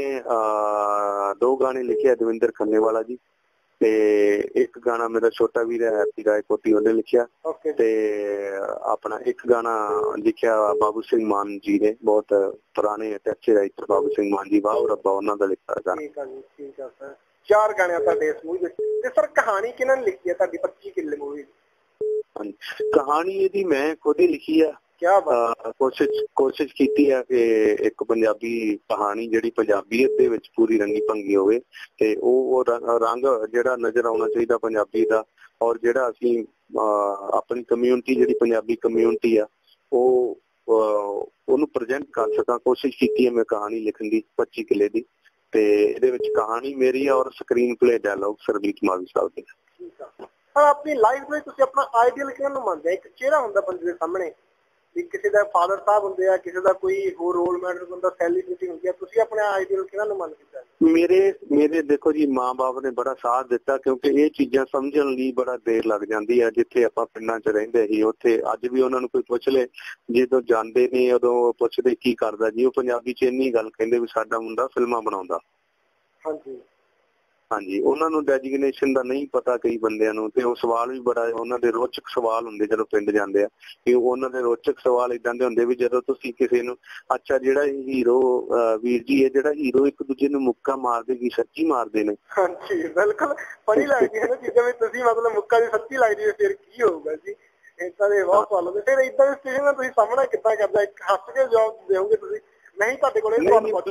ਦੋ ਗਾਣੇ ਲਿਖੇ ਦਵਿੰਦਰ ਖੰਨੇਵਾਲਾ ਜੀ, ਤੇ ਇੱਕ ਗਾਣਾ ਮੇਰਾ ਛੋਟਾ ਵੀਰ ਹੈ ਹੈਪੀ ਰਾਏ ਕੋਟੀ, ਉਹਨੇ ਲਿਖਿਆ। ਤੇ ਆਪਣਾ ਇੱਕ ਗਾਣਾ ਲਿਖਿਆ ਬਾਬੂ ਸਿੰਘ ਮਾਨ ਜੀ ਨੇ, ਬਹੁਤ ਪੁਰਾਣੇ ਤੇ ਅੱਛੇ ਰਾਈਟਰ ਬਾਬੂ ਸਿੰਘ ਮਾਨ ਜੀ, ਵਾਹ ਰੱਬਾ ਉਹਨਾਂ ਦਾ ਲਿਖਿਆ ਗਾਣਾ। ਠੀਕ ਆ ਜੀ, ਠੀਕ ਆ ਸਰ। ਚਾਰ ਗਾਣੇ ਤੁਹਾਡੇ ਇਸ ਮੂਵੀ ਵਿੱਚ। ਤੇ ਸਰ ਕਹਾਣੀ ਕਿਹਨਾਂ ਨੇ ਲਿਖੀ ਹੈ ਤੁਹਾਡੀ ਪੱਚੀ ਕਿੱਲੇ ਮੂਵੀ ਦੀ? ਹਾਂਜੀ, ਕਹਾਣੀ ਇਹਦੀ ਮੈਂ ਖੁਦ ਹੀ ਲਿਖੀ ਆ। ਕਿਆ ਬਾਤ। ਕੋਸ਼ਿਸ਼ ਕੋਸ਼ਿਸ਼ ਕੀਤੀ ਆ ਕਿ ਇੱਕ ਪੰਜਾਬੀ ਕਹਾਣੀ ਜਿਹੜੀ ਪੰਜਾਬੀਅਤ ਦੇ ਵਿੱਚ ਪੂਰੀ ਰੰਗੀ ਭੰਗੀ ਹੋਵੇ, ਤੇ ਉਹ ਰੰਗ ਜਿਹੜਾ ਨਜ਼ਰ ਆਉਣਾ ਚਾਹੀਦਾ ਪੰਜਾਬੀ ਦਾ, ਔਰ ਜਿਹੜਾ ਅਸੀਂ ਆਪਣੀ ਕਮਿਊਨਿਟੀ ਜਿਹੜੀ ਪੰਜਾਬੀ ਕਮਿਊਨਿਟੀ ਆ ਉਹ ਉਹਨੂੰ ਪ੍ਰੈਜ਼ੈਂਟ ਕਰ ਸਕਾਂ। ਕੋਸ਼ਿਸ਼ ਕੀਤੀ ਹੈ ਮੈਂ ਕਹਾਣੀ ਲਿਖਣ ਦੀ ਪੱਚੀ ਕਿੱਲੇ ਦੀ, ਤੇ ਇਹਦੇ ਵਿੱਚ ਕਹਾਣੀ ਮੇਰੀ ਆ ਔਰ screenplay dialogue Sarabjit Mavi Sahib ਦੇ। ਠੀਕ ਆ। ਪਰ ਆਪਣੀ ਲਾਈਫ ਵਿੱਚ ਤੁਸੀਂ ਆਪਣਾ ਆਈਡੀਅਲ ਕਿਹਨਾਂ ਨੂੰ ਮੰਨਦੇ? ਇੱਕ ਚਿਹਰਾ ਹੁੰਦਾ ਬੰਦੇ ਦੇ ਸਾਹਮਣੇ, ਕਿਸੇ ਦਾ ਫਾਦਰ ਸਾਹਿਬ ਹੁੰਦੇ ਆ, ਕਿਸੇ ਦਾ ਕੋਈ ਹੋਰ ਰੋਲ ਮਾਡਲ ਹੁੰਦਾ, ਸੈਲੀਬ੍ਰਿਟੀ ਹੁੰਦੀ ਆ, ਤੁਸੀਂ ਆਪਣੇ ਆਈਡੀਅਲ ਕਿਹਨਾਂ ਨੂੰ ਮੰਨ ਕੇ? ਮੇਰੇ ਮੇਰੇ ਦੇਖੋ ਜੀ, ਮਾਂ ਬਾਪ ਨੇ ਬੜਾ ਸਾਥ ਦਿੱਤਾ, ਕਿਉਂਕਿ ਇਹ ਚੀਜ਼ਾਂ ਸਮਝਣ ਲਈ ਬੜਾ ਦੇਰ ਲੱਗ ਜਾਂਦੀ ਹੈ। ਜਿੱਥੇ ਆਪਾਂ ਪਿੰਡਾਂ 'ਚ ਰਹਿੰਦੇ ਸੀ, ਉੱਥੇ ਅੱਜ ਵੀ ਉਹਨਾਂ ਨੂੰ ਕੋਈ ਪੁੱਛ ਲੈ, ਜਦੋਂ ਜਾਂਦੇ ਨੇ ਉਦੋਂ ਪੁੱਛਦੇ ਕੀ ਕਰਦਾ ਜੀ, ਉਹ ਪੰਜਾਬੀ 'ਚ ਇੰਨੀ ਗੱਲ ਕਹਿੰਦੇ ਵੀ ਸਾਡਾ ਮੁੰਡਾ ਫਿਲਮਾਂ ਬਣਾਉਂਦਾ। ਹਾਂਜੀ ਹਾਂਜੀ, ਉਹਨਾਂ ਨੂੰ ਡੈਜਿਗਨੇਸ਼ਨ ਦਾ ਨਹੀਂ ਪਤਾ ਕਈ ਬੰਦਿਆਂ ਨੂੰ, ਤੇ ਉਹ ਸਵਾਲ ਵੀ ਬੜਾ ਉਹਨਾਂ ਦੇ ਰੋਚਕ ਸਵਾਲ ਹੁੰਦੇ ਜਦੋਂ ਪਿੰਡ ਜਾਂਦੇ ਆ। ਕਿ ਉਹਨਾਂ ਦੇ ਰੋਚਕ ਸਵਾਲ ਏਦਾਂ ਦੇ ਹੁੰਦੇ ਵੀ ਜਦੋਂ ਤੁਸੀਂ ਕਿਸੇ ਨੂੰ, ਅੱਛਾ ਜਿਹੜਾ ਹੀਰੋ ਵੀਰ ਜੀ ਹੈ, ਜਿਹੜਾ ਹੀਰੋ ਇੱਕ ਦੂਜੇ ਨੂੰ ਮੁੱਕਾ ਮਾਰਦੇ ਕੀ ਸੱਚੀ ਮਾਰਦੇ ਨੇ? ਹਾਂਜੀ ਬਿਲਕੁਲ, ਫਨੀ ਲੱਗਦੀ ਹੈ ਨਾ ਚੀਜ਼ਾਂ ਵੀ ਤੁਸੀਂ ਮਤਲਬ ਮੁੱਕਾ ਦੀ ਸੱਚੀ ਲੱਗਦੀ ਹੈ, ਫਿਰ ਕੀ ਹੋਊਗਾ ਜੀ? ਏਦਾਂ ਦੇ ਬਹੁਤ ਸਵਾਲ ਹੁੰਦੇ। ਫਿਰ ਏਦਾਂ ਦੇ ਸਟੇਸ਼ਨ ਦਾ ਤੁਸੀਂ ਸਾਹਮਣਾ ਕਿੱਦਾਂ ਕਰਦਾ? ਇੱਕ ਹੱਸ ਕੇ ਜਵਾਬ ਦੇਵੋਗੇ ਤੁਸੀਂ? ਨਹੀਂ ਤੁਹਾਡੇ ਕੋਲ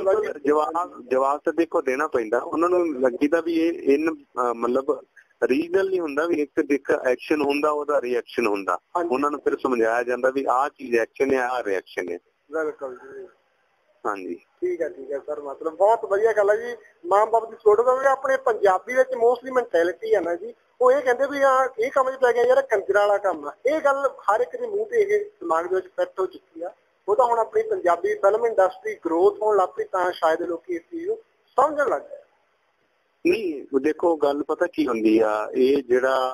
ਜਵਾਬ ਜਵਾਬ ਤਾਂ ਦੇਖੋ ਦੇਣਾ ਪੈਂਦਾ ਉਹਨਾਂ ਨੂੰ। ਲੱਗੀਦਾ ਵੀ ਇਹ ਇਨ ਮਤਲਬ ਰੀਜਨਲ ਨਹੀਂ ਹੁੰਦਾ ਵੀ ਇੱਕ ਇੱਕ ਐਕਸ਼ਨ ਹੁੰਦਾ ਉਹਦਾ ਰਿਐਕਸ਼ਨ ਹੁੰਦਾ। ਉਹਨਾਂ ਨੂੰ ਫਿਰ ਸਮਝਾਇਆ ਜਾਂਦਾ ਵੀ ਆਹ ਚੀਜ਼ ਐਕਸ਼ਨ ਹੈ, ਆਹ ਰਿਐਕਸ਼ਨ ਹੈ। ਬਿਲਕੁਲ ਜੀ, ਹਾਂਜੀ ਠੀਕ ਹੈ ਠੀਕ ਹੈ ਸਰ। ਮਤਲਬ ਬਹੁਤ ਵਧੀਆ ਗੱਲ ਹੈ ਜੀ। ਮਾਂ ਬਾਪ ਦੀ ਸੋਚ ਦਾ ਆਪਣੇ ਪੰਜਾਬੀ ਵਿੱਚ ਮੋਸਟਲੀ ਮੈਂਟੈਲਿਟੀ ਹੈ ਨਾ ਜੀ, ਉਹ ਇਹ ਕਹਿੰਦੇ ਵੀ ਹਾਂ ਇਹ ਕੰਮ 'ਚ ਪੈ ਗਿਆ ਯਾਰ, ਕੰਜਰਾਂ ਵਾਲਾ ਕੰਮ ਆ। ਇਹ ਗੱਲ ਹਰ ਇੱਕ ਦੇ ਮੂੰਹ ਤੇ ਇਹ ਦਿਮਾਗ ਦੇ ਵਿੱਚ ਫਿੱਟ ਹੋ ਚੁੱਕੀ ਆ। ਉਹ ਤਾਂ ਹੁਣ ਆਪਣੀ ਪੰਜਾਬੀ ਫਿਲਮ ਇੰਡਸਟਰੀ ਗਰੋਥ ਹੋਣ ਲੱਗ ਪਈ ਤਾਂ ਸ਼ਾਇਦ ਲੋਕੀ ਇਸ ਚੀਜ਼ ਨੂੰ ਸਮਝਣ ਲੱਗ ਗਏ। ਨਹੀਂ ਦੇਖੋ ਗੱਲ ਪਤਾ ਕੀ ਹੁੰਦੀ ਆ, ਇਹ ਜਿਹੜਾ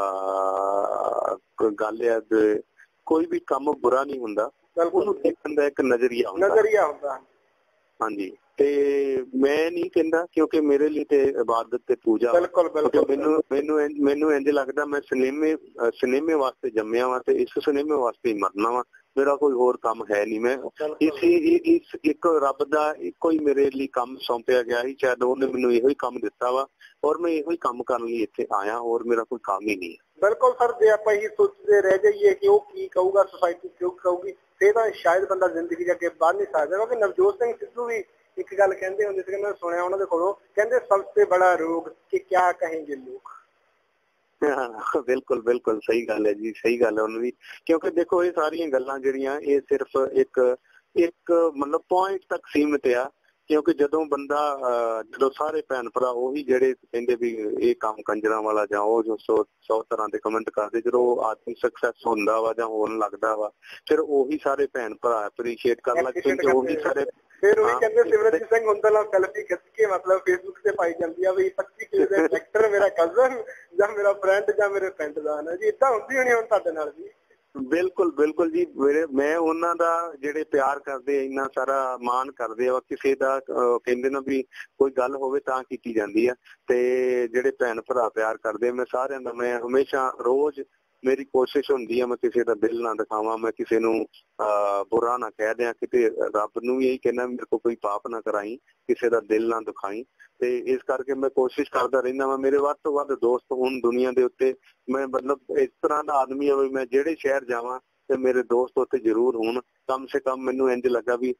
ਗੱਲ ਆ, ਕੋਈ ਵੀ ਕੰਮ ਬੁਰਾ ਨਹੀਂ ਹੁੰਦਾ, ਉਹਨੂੰ ਦੇਖਣ ਦਾ ਇੱਕ ਨਜ਼ਰੀਆ ਹੁੰਦਾ ਨਜ਼ਰੀਆ ਹੁੰਦਾ ਹਾਂਜੀ। ਤੇ ਮੈਂ ਨਹੀਂ ਕਹਿੰਦਾ, ਕਿਉਂਕਿ ਮੇਰੇ ਲਈ ਤੇ ਇਬਾਦਤ ਤੇ ਪੂਜਾ, ਮੈਨੂੰ ਮੈਨੂੰ ਮੈਨੂੰ ਇੰਝ ਲੱਗਦਾ ਮੈਂ ਸਿਨੇਮੇ ਸਿਨੇਮੇ ਵਾਸਤੇ ਜੰਮਿਆ ਵਾ ਤੇ ਇਸ ਸਿਨੇਮੇ ਵਾਸਤੇ ਹੀ ਮਰਨਾ ਵਾ। मेरा कोई होर काम है नहीं। मैं इस इस एक रब दा इक्को ही मेरे लिए काम सौंपिया गया ही, शायद उन्हें मैनूं इहो ही काम दिता वा और मैं इहो ही काम करन लई इत्थे आया, और मेरा कोई काम ही नहीं है। बिल्कुल सर, जे आपां ही सोचते रह जाइए कि वो की कहूगा, सोसाइटी क्यों कहूगी, फिर तां शायद बंदा जिंदगी अगे बढ़ नहीं सकदा। क्योंकि नवजोत सिंह सिद्धू भी एक गल कहंदे हुंदे सी, मैं सुनिया उन्हां दे कोलों, कहंदे सबसे बड़ा रोग कि क्या कहेंगे लोग। हाँ बिल्कुल बिल्कुल सही गल है जी, सही गल है उन्होंने भी। क्योंकि देखो ये सारियां गल्लां जिहड़ियां ये सिर्फ एक एक मतलब पॉइंट तक सीमित आ, क्योंकि जदों बंदा जदों सारे भैन भरा ਉਹੀ ਜਿਹੜੇ ਕਹਿੰਦੇ ਵੀ ਇਹ ਕੰਮ ਕੰਜਰਾਂ ਵਾਲਾ ਜਾਂ ਉਹ ਜੋ सौ तरह ਦੇ ਕਮੈਂਟ ਕਰਦੇ, ਜਦੋਂ ਆਦਮੀ ਸਕਸੈਸ ਹੁੰਦਾ ਵਾ ਜਾਂ ਹੋਣ ਲੱਗਦਾ ਵਾ ਫਿਰ ਉਹੀ ਸਾਰੇ ਭੈਨ ਭਰਾ ਐਪਰੀਸ਼ੀਏਟ ਕਰਨ ਲੱਗ ਪੈਂਦੇ, ਉਹੀ ਸਾਰੇ ਫਿਰ ਉਹ ਕਹਿੰਦੇ ਸਿਮਰਨਜੀਤ ਸਿੰਘ ਹੁੰਦਲ ਨਾਲ ਸੈਲਫੀ ਖਿੱਚ ਕੇ ਮਤਲਬ ਫੇਸਬੁੱਕ ਤੇ ਪਾਈ ਜਾਂਦੀ ਆ ਵੀ ਪੱਚੀ ਕਿਲੋ ਦੇ ਟਰੈਕਟਰ ਮੇਰਾ ਕਜ਼ਨ ਜਾਂ ਮੇਰਾ ਫਰੈਂਡ ਜਾਂ ਮੇਰੇ ਪਿੰਡ ਦਾ ਹੈ ਜੀ। ਇਦਾਂ ਹੁੰਦੀ ਹੋਣੀ ਹੁਣ ਤੁਹਾਡੇ ਨਾਲ ਵੀ? ਬਿਲकुल बिल्कुल जी, मेरे मैं उन्हां दा जेड़े प्यार करदे इन्ना सारा मान करदे आ, किसे दा कहंदे ना भी कोई गल होवे तां कीती जांदी आ, ते जेड़े भैन भरा प्यार करदे मैं सारियां दा मैं हमेशा रोज मेरी कोशिश होंदी है मैं किसी का दिल ना दिखावां, मैं किसी नूं बुरा ना कह दियां, किते रब नूं यही कहना मेरे को कोई पाप ना कराई, किसी का दिल ना दुखाई। ते इस करके मैं कोशिश करदा रहिंदा वां मेरे वध तों वध दोस्त हुण दुनिया दे उत्ते, मैं मतलब इस तरह दा आदमी आ मैं जेड़े शहर जावां ते मेरे दोस्त उत्ते जरूर होण। कम से कम मैनूं इंज लगा भी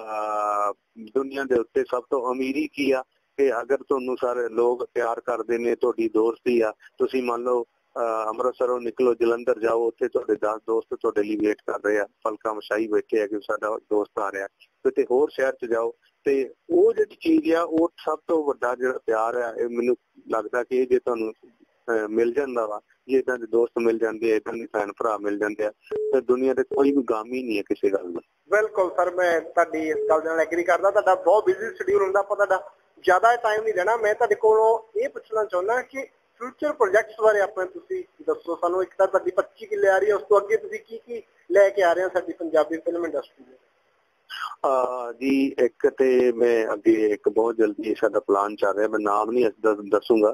दुनिया दे उत्ते सब तो अमीरी की आ कि अगर तुहानूं सारे लोग प्यार करदे ने, तुहाडी दोस्ती आ, तुसीं मान लो अमृतसरों निकलो जलंधर जाओ, उत्थे तुहाडे दस दोस्त तुहाडे लिए वेट कर रहे हैं, फलका मशाई बैठे है कि साडा दोस्त आ रहा, किते होर शहर च जाओ ते ਉਹ ਜਿਹੜੀ ਚੀਜ਼ ਆ ਉਹ ਸਭ ਤੋਂ ਵੱਡਾ ਜਿਹੜਾ ਪਿਆਰ ਆ ਇਹ ਮੈਨੂੰ ਲੱਗਦਾ ਕਿ ਜੇ ਤੁਹਾਨੂੰ ਮਿਲ ਜਾਂਦਾ ਵਾ, ਜੇ ਇਦਾਂ ਦੇ ਦੋਸਤ ਮਿਲ ਜਾਂਦੇ ਆ, ਇਦਾਂ ਦੇ ਭੈਣ ਭਰਾ ਮਿਲ ਜਾਂਦੇ ਆ, ਤੇ ਦੁਨੀਆ ਤੇ ਕੋਈ ਵੀ ਗਮ ਹੀ ਨਹੀਂ ਹੈ ਕਿਸੇ ਗੱਲ ਦਾ। ਬਿਲਕੁਲ ਸਰ, ਮੈਂ ਤੁਹਾਡੀ ਇਸ ਗੱਲ ਨਾਲ ਐਗਰੀ ਕਰਦਾ। ਤੁਹਾਡਾ ਬਹੁਤ ਬਿਜ਼ੀ ਸ਼ਡਿਊਲ ਹੁੰਦਾ, ਆਪਾਂ ਤੁਹਾਡਾ ਜ਼ਿਆਦਾ ਟਾਈਮ ਨਹੀਂ ਲੈਣਾ। ਮੈਂ ਤੁਹਾਡੇ ਕੋਲੋਂ ਇਹ ਪੁੱਛਣਾ ਚਾਹੁੰਦਾ ਕਿ ਫਿਊਚਰ ਪ੍ਰੋਜੈਕਟਸ ਬਾਰੇ ਆਪਣੇ ਤੁਸੀਂ ਦੱਸੋ ਸਾਨੂੰ। ਇੱਕ ਤਾਂ ਤੁਹਾਡੀ ਪੱਚੀ ਕਿੱਲੇ ਆ ਰਹੀ ਹੈ, ਉਸ ਤੋਂ ਅੱਗੇ ਤੁਸੀਂ ਕੀ ਕੀ ਲੈ ਕੇ ਆ ਰਹੇ ਹੋ ਸਾਡੀ ਪੰਜਾਬੀ ਫਿਲਮ ਇੰਡਸਟਰੀ ਦੇ? जी एक ते मैं अगे एक बहुत जल्दी साडा प्लान चल रहा है, मैं नाम नहीं दसूंगा,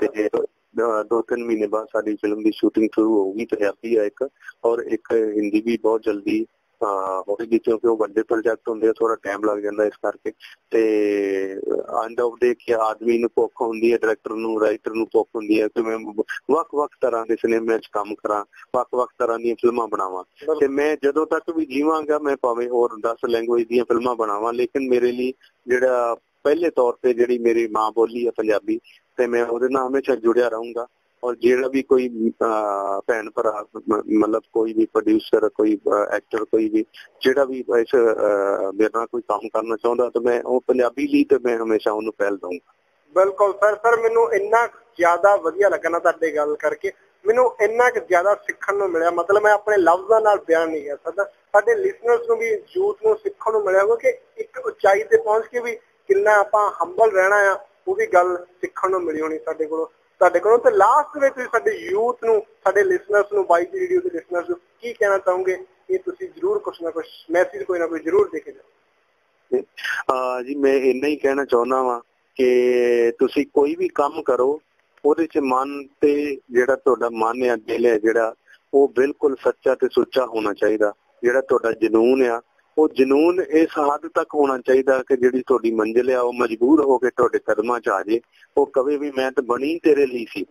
दो तीन महीने बाद साडी फिल्म की शूटिंग शुरू होगी। पंजाबी है एक, और एक हिंदी भी बहुत जल्दी होगी, क्योंकि वो बड़े प्रोजेक्ट होंगे, थोड़ा टाइम लग जाता इस करके। ते एंड ऑफ डे कि आदमी नूं भुख होंदी है, डायरैक्टर नूं राइटर नूं भुख होंदी है कि मैं वख-वख तरह के सिनेमे च काम करा, वख-वख तरह दी फिल्मां बनावां। ते मैं जदों तक भी जीवांगा मैं भावें होर दस लैंगुएज दी फिल्मां बनावां, लेकिन मेरे लिए जिहड़ा पहले तौर पे जिहड़ी मेरी मां बोली है पंजाबी, ते मैं उहदे नाल हमेशा जुड़िया रहूंगा। और जेड़ा भी कोई भैन भरा मतलब कोई भी प्रोड्यूसर, कोई एक्टर, कोई भी जेड़ा भी इस मेरे नाल कोई काम करना चाहुंदा तो मैं वो पंजाबी लिए तो मैं हमेशा उन्हें पहल दूंगा। बिल्कुल सर, सर मैनू इन्ना ज्यादा वधिया लगा ना तुहाडे गल करके, मैनू इन्ना ज्यादा सीखण नूं मिलिया, मतलब मैं अपने लफ्ज़ां नाल बयान नहीं कर सकदा। साडे लिसनर्स नूं भी यूथ नूं सीखण नूं मिलिया कि एक उचाई ते पहुंच के भी किन्ना आपां हंबल रहना आ, वो भी गल सीखण नूं मिली होनी साडे कोलों ਤੁਹਾਡੇ ਕੋਲੋਂ। ਤੇ ਲਾਸਟ ਵਿੱਚ ਤੁਸੀਂ ਸਾਡੇ ਯੂਥ ਨੂੰ, ਸਾਡੇ ਲਿਸਨਰਸ ਨੂੰ, ਬਾਈ ਦੀ ਵੀਡੀਓ ਦੇ ਲਿਸਨਰਸ ਨੂੰ ਕੀ ਕਹਿਣਾ ਚਾਹੋਗੇ? ਇਹ ਤੁਸੀਂ ਜ਼ਰੂਰ ਕੁਛ ਨਾ ਕੁਛ ਮੈਸੇਜ ਕੋਈ ਨਾ ਕੋਈ ਜ਼ਰੂਰ ਦੇ ਕੇ ਜਾਓ। ਹਾਂ ਜੀ, ਮੈਂ ਇੰਨਾ ਹੀ ਕਹਿਣਾ ਚਾਹੁੰਦਾ ਵਾਂ ਕਿ ਤੁਸੀਂ ਕੋਈ ਵੀ ਕੰਮ ਕਰੋ, ਉਹਦੇ 'ਚ ਮਨ ਤੇ ਜਿਹੜਾ ਤੁਹਾਡਾ ਮਨ ਆ, ਦਿਲ ਹੈ ਜਿਹੜਾ, ਉਹ ਬਿਲਕੁਲ ਸੱਚਾ ਤੇ ਸੁੱਚਾ ਹੋਣਾ ਚਾਹੀਦਾ। ਜਿਹੜਾ ਤੁਹਾਡਾ ਜਨੂਨ ਆ, ਉਹ ਜਨੂਨ ਇਸ ਹੱਦ ਤੱਕ ਹੋਣਾ ਚਾਹੀਦਾ ਕਿ ਜਿਹੜੀ ਤੁਹਾਡੀ ਮੰਜ਼ਿਲ ਆ ਉਹ ਮਜਬੂਰ ਹੋ ਕੇ ਤੁਹਾਡੇ ਕਦਮਾਂ 'ਚ ਆ ਜੇ, ਉਹ ਕਦੇ ਵੀ ਮੈਂ ਤਾਂ ਬਣੀ ਤੇਰੇ ਲਈ ਸੀ।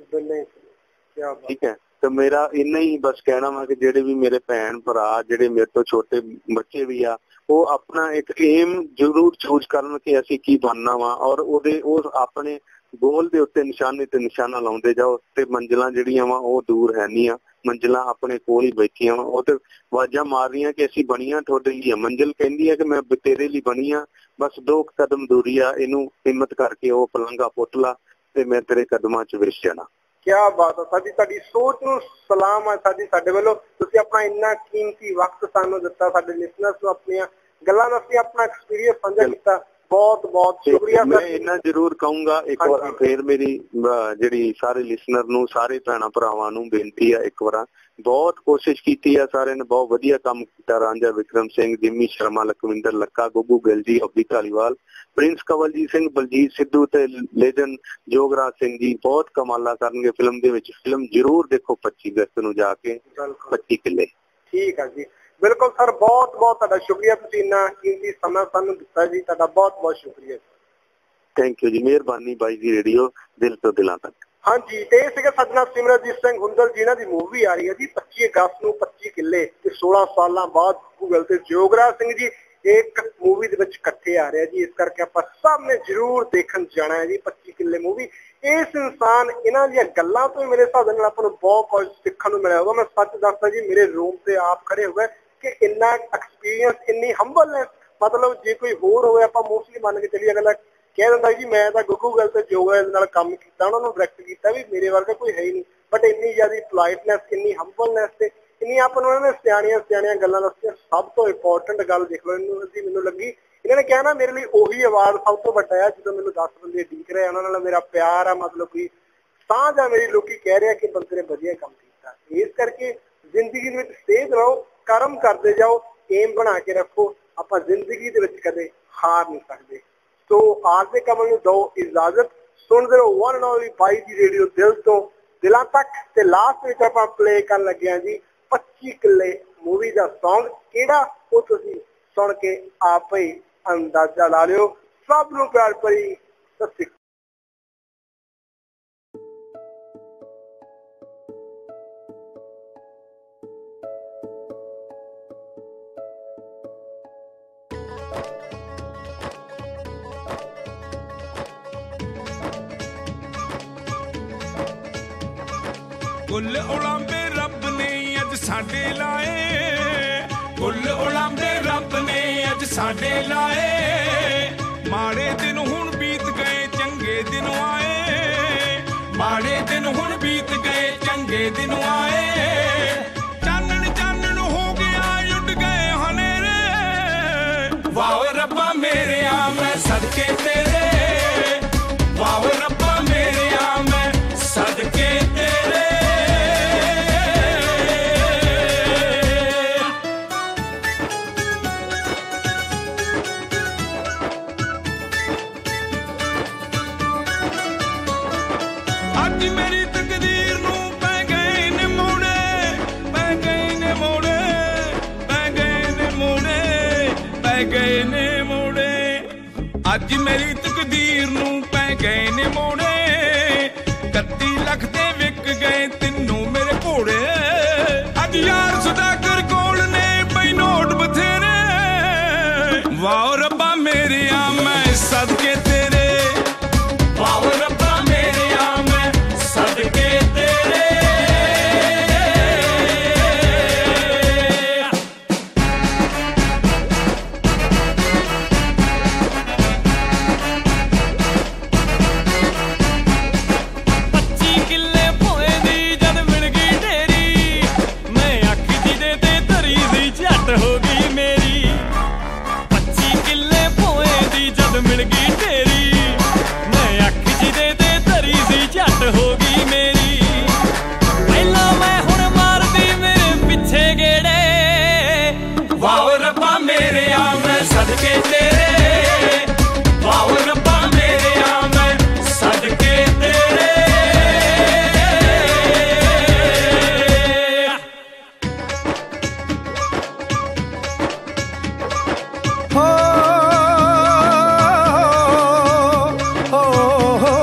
ਠੀਕ ਹੈ, ਤੇ ਮੇਰਾ ਇੰਨਾ ਹੀ ਬਸ ਕਹਿਣਾ ਵਾ ਕਿ ਜਿਹੜੇ ਵੀ ਮੇਰੇ ਭੈਣ ਭਰਾ, ਜਿਹੜੇ ਮੇਰੇ ਤੋਂ ਛੋਟੇ ਬੱਚੇ ਵੀ ਆ, ਉਹ ਆਪਣਾ ਇੱਕ ਏਮ ਜ਼ਰੂਰ ਚੂਜ਼ ਕਰਨ ਕਿ ਅਸੀਂ ਕੀ ਬਣਨਾ ਵਾ, ਔਰ ਉਹਦੇ ਉਹ ਆਪਣੇ ਗੋਲ ਦੇ ਉੱਤੇ ਨਿਸ਼ਾਨੇ ਤੇ ਨਿਸ਼ਾਨਾ ਲਾਉਂਦੇ ਜਾਓ। ਤੇ ਮੰਜ਼ਿਲਾਂ ਜਿਹੜੀਆਂ ਵਾ ਉਹ ਦੂਰ ਹੈ ਨਹੀਂ ਆ, ਮੰਜ਼ਿਲਾਂ ਆਪਣੇ ਕੋਲ ਹੀ ਬੈਠੀਆਂ ਵਾ। ਉਹ ਤੇ ਆਵਾਜ਼ਾਂ ਮਾਰ ਰਹੀਆਂ ਕਿ ਅਸੀਂ ਬਣੀਆਂ ਤੁਹਾਡੇ ਲਈ ਆ, ਮੰਜ਼ਿਲ ਕਹਿੰਦੀ ਹੈ ਕਿ ਮੈਂ ਤੇਰੇ ਲਈ ਬਣੀ ਆ, ਬਸ ਦੋ ਕਦਮ ਦੂਰੀ ਆ, ਇਹਨੂੰ ਹਿੰਮਤ ਕਰਕੇ ਉਹ ਪਲੰਘਾ ਪੁੱਟ ਲਾ ਤੇ ਮੈਂ ਤੇਰੇ ਕਦਮਾਂ 'ਚ ਵਿਛ ਜਾਣਾ। ਕਿਆ ਬਾਤ ਹੈ, ਸਾਡੀ ਤੁਹਾਡੀ ਸੋਚ ਨੂੰ ਸਲਾਮ ਹੈ ਸਾਡੀ ਸਾਡੇ ਵੱਲੋਂ। ਤੁਸੀਂ ਆਪਣਾ ਇੰਨਾ ਕੀਮਤੀ ਵਕਤ ਸਾਨੂੰ ਦਿੱਤਾ, ਸਾਡੇ ਲਿਸਨਰਸ ਨੂੰ ਆਪਣੀਆਂ ਗੱਲਾਂ ਦੱਸੀ, ਆਪਣਾ ਐਕਸਪੀਰੀਅੰਸ ਸਾਂਝਾ ਕੀਤਾ, ਬਹੁਤ ਬਹੁਤ ਸ਼ੁਕਰੀਆ। ਮੈਂ ਇੰਨਾ ਜ਼ਰੂਰ ਕਹੂੰਗਾ ਇੱਕ ਵਾਰ ਫੇਰ ਮੇਰੀ ਜਿਹੜੀ ਸਾਰੇ ਲਿਸਨਰ ਨੂੰ, ਸਾਰੇ ਭੈਣਾਂ ਭਰਾਵਾਂ ਨੂੰ ਬੇਨਤੀ ਆ, ਇੱਕ ਵਾਰ ਬਹੁਤ ਕੋਸ਼ਿਸ਼ ਕੀਤੀ ਆ ਸਾਰਿਆਂ ਨੇ, ਬਹੁਤ ਵਧੀਆ ਕੰਮ ਕੀਤਾ। ਰਾਂਝਾ ਵਿਕਰਮ ਸਿੰਘ, ਜਿੰਮੀ ਸ਼ਰਮਾ, ਲਖਵਿੰਦਰ ਲੱਖਾ, ਗੁੱਗੂ ਗਿੱਲ ਜੀ, ਅਬੀ ਧਾਲੀਵਾਲ, ਪ੍ਰਿੰਸ ਕੰਵਲਜੀਤ ਸਿੰਘ, ਬਲਜੀਤ ਸਿੱਧੂ ਤੇ ਲੇਜਨ ਜੋਗਰਾਜ ਸਿੰਘ ਜੀ ਬਹੁਤ ਕਮਾਲਾ ਕਰਨਗੇ ਫਿਲਮ ਦੇ ਵਿੱਚ। ਫਿਲਮ ਜ਼ਰੂਰ ਦੇਖੋ ਪੱਚੀ ਅਗਸਤ ਨੂੰ ਜਾ ਕੇ, ਪੱਚੀ ਕਿੱਲੇ। ਠੀਕ ਆ ਜੀ, बिल्कुल सर, बहुत बहुत तुहाडा शुक्रिया, तुसीं इन्ना कीमती समय सानूं दित्ता जी, तुहाडा बहुत बहुत शुक्रिया। थैंक यू जी, मेहरबानी बाई जी रेडियो दिल तो दिलों तक। हाँ जी, ते सीगे सजना सिमरनजीत सिंह हुंदल जिन्हां दी मूवी आ रही है जी पच्ची अगस्त नूं पच्ची किले ते सोलह सालां बाद गूगल ते जोगराज सिंह जी एक मूवी दे विच इकट्ठे आ रहे जी, इस करके आपां सब ने जरूर देखण जाना है जी पच्ची किले मूवी। इस इंसान इन्हां दी गल्लां तो मेरे हिसाब नाल आपां नूं बहुत कुछ सीखण नूं मिलिया होगा। मैं सच दसदा जी, मेरे रूम ते आप खड़े हो गए कि इन्ना एक्सपीरियंस, इन्नी हंबलनेस, मतलब जे कोई होर होवे आपां मोस्टली मान के चलिए अगला कह दिंदा जी मैं तो गूगल ते जोगराज नाल काम कीता, उन्हां नूं डायरैक्ट कीता भी मेरे वर्गा कोई है ही नहीं, बट इन्नी ज़्यादा पोलाइटनेस, इन्नी हंबलनेस ते इन्नी आपां नूं उन्होंने सियाणियां सियाणियां गल्लां दस्सियां। सब तो इंपॉर्टेंट गल देख लो इन्हूं जी मैनूं लगी, इन्होंने कहा ना मेरे लिए ओही अवार्ड सब तो वड्डा है जो मैनूं दस बंदे डीक रहे, उन्हां नाल मेरा प्यार है, मतलब कोई साझ आ मेरी, लोग कह रहे कि बंदे ने वधिया काम कीता। इस करके जिंदगी दे विच सेध रहो, कर्म करते जाओ, एम बना के रखो, आपां जिंदगी दे विच कदे हार नहीं सकते। तो आज के कमल नूं दो इजाजत, सुनते रहो वन एंड ओनली बाई जी रेडियो दिल तो दिलों तक। ते लास्ट में आपां प्ले कर लगे हैं जी पच्ची किले मूवी का सॉन्ग, केड़ा वो तुसीं सुन के आप ही अंदाजा ला लियो। सब नूं प्यार भरी सत श्री अकाल। कुल उलांबे रब ने अज साडे लाए, कुल उलांबे रब ने अज साडे लाए, माड़े दिन हुण बीत गए चंगे दिन आए, माड़े दिन हुण बीत गए चंगे दिन आए, चानन चानन हो गया उड़ गए हनेरे, वाओ रब्बा मेरे आ मैं सदके तेरे, वाओ रब्बा मेरे आ मैं सदके तेरे। अज मेरी तकदीर नूं पै गए ने मोड़े, पै गए ने मोड़े, पै गए ने मोड़े, पै गए ने मोड़े, अज मेरी तकदीर नूं पै गए ने मोड़े, कत्ती लख दे विक गए तिन्नों मेरे घोड़े, अज यार सुदागर कोल ने पई नोट बथेरे, वाओ रब्बा मेरे आ मैं सदके तेरे, वाओ रब्बा मेरे आ मैं सदके तेरे। पच्ची किले पोए दी जद मिल गई ढेरी, मैं अख जिदे ते धरी दी झट हो गई मेरी, पच्ची किले पोए दी जद मिल गई ढेरी, मैं अख जिदे ते धरी दी झट हो गई मेरी, पहला मैं हुण मारदी मेरे पिछे गेड़े, वाओ रब्बा मेरे आ मैं सदके तेरे, वाओ रब्बा मेरे आ मैं सदके तेरे। हो हो हो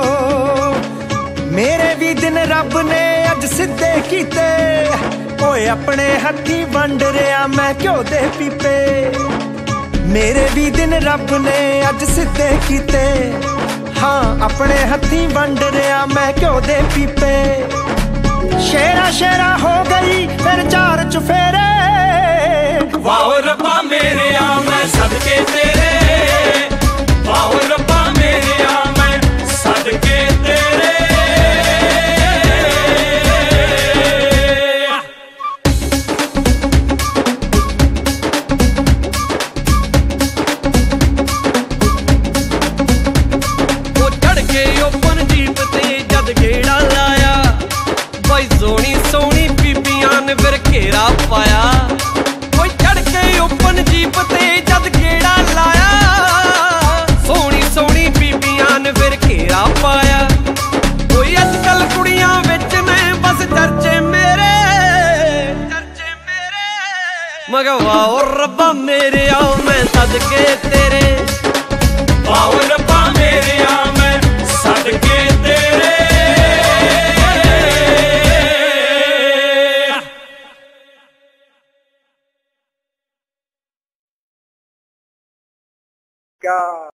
मेरे भी दिन रब ने अज सिद्धे कीते, ओए अपने हथी वंड रिया मैं घ्यो दे पीपे, मेरे भी दिन रब ने अज सिद्धे कीते, हाँ अपने हथी वंड रिया मैं घ्यो दे पीपे, शेरा शेरा हो गई फिर चार चुफेरे, वाओ रब्बा मेरे आ मैं सदके तेरे, वाओ रब्बा मेरे आ मैं सदके तेरे। वो चढ़ के ओपन जीप ते जद गेड़ा लाया, भाई सोनी सोनी बीबियां ने फिर घेरा पाया, ओपन जीप ते जद वाओ रब्बा मेरे आओ मैं सदके तेरे, वाओ रब्बा मेरे आ मैं सदके तेरे। क्या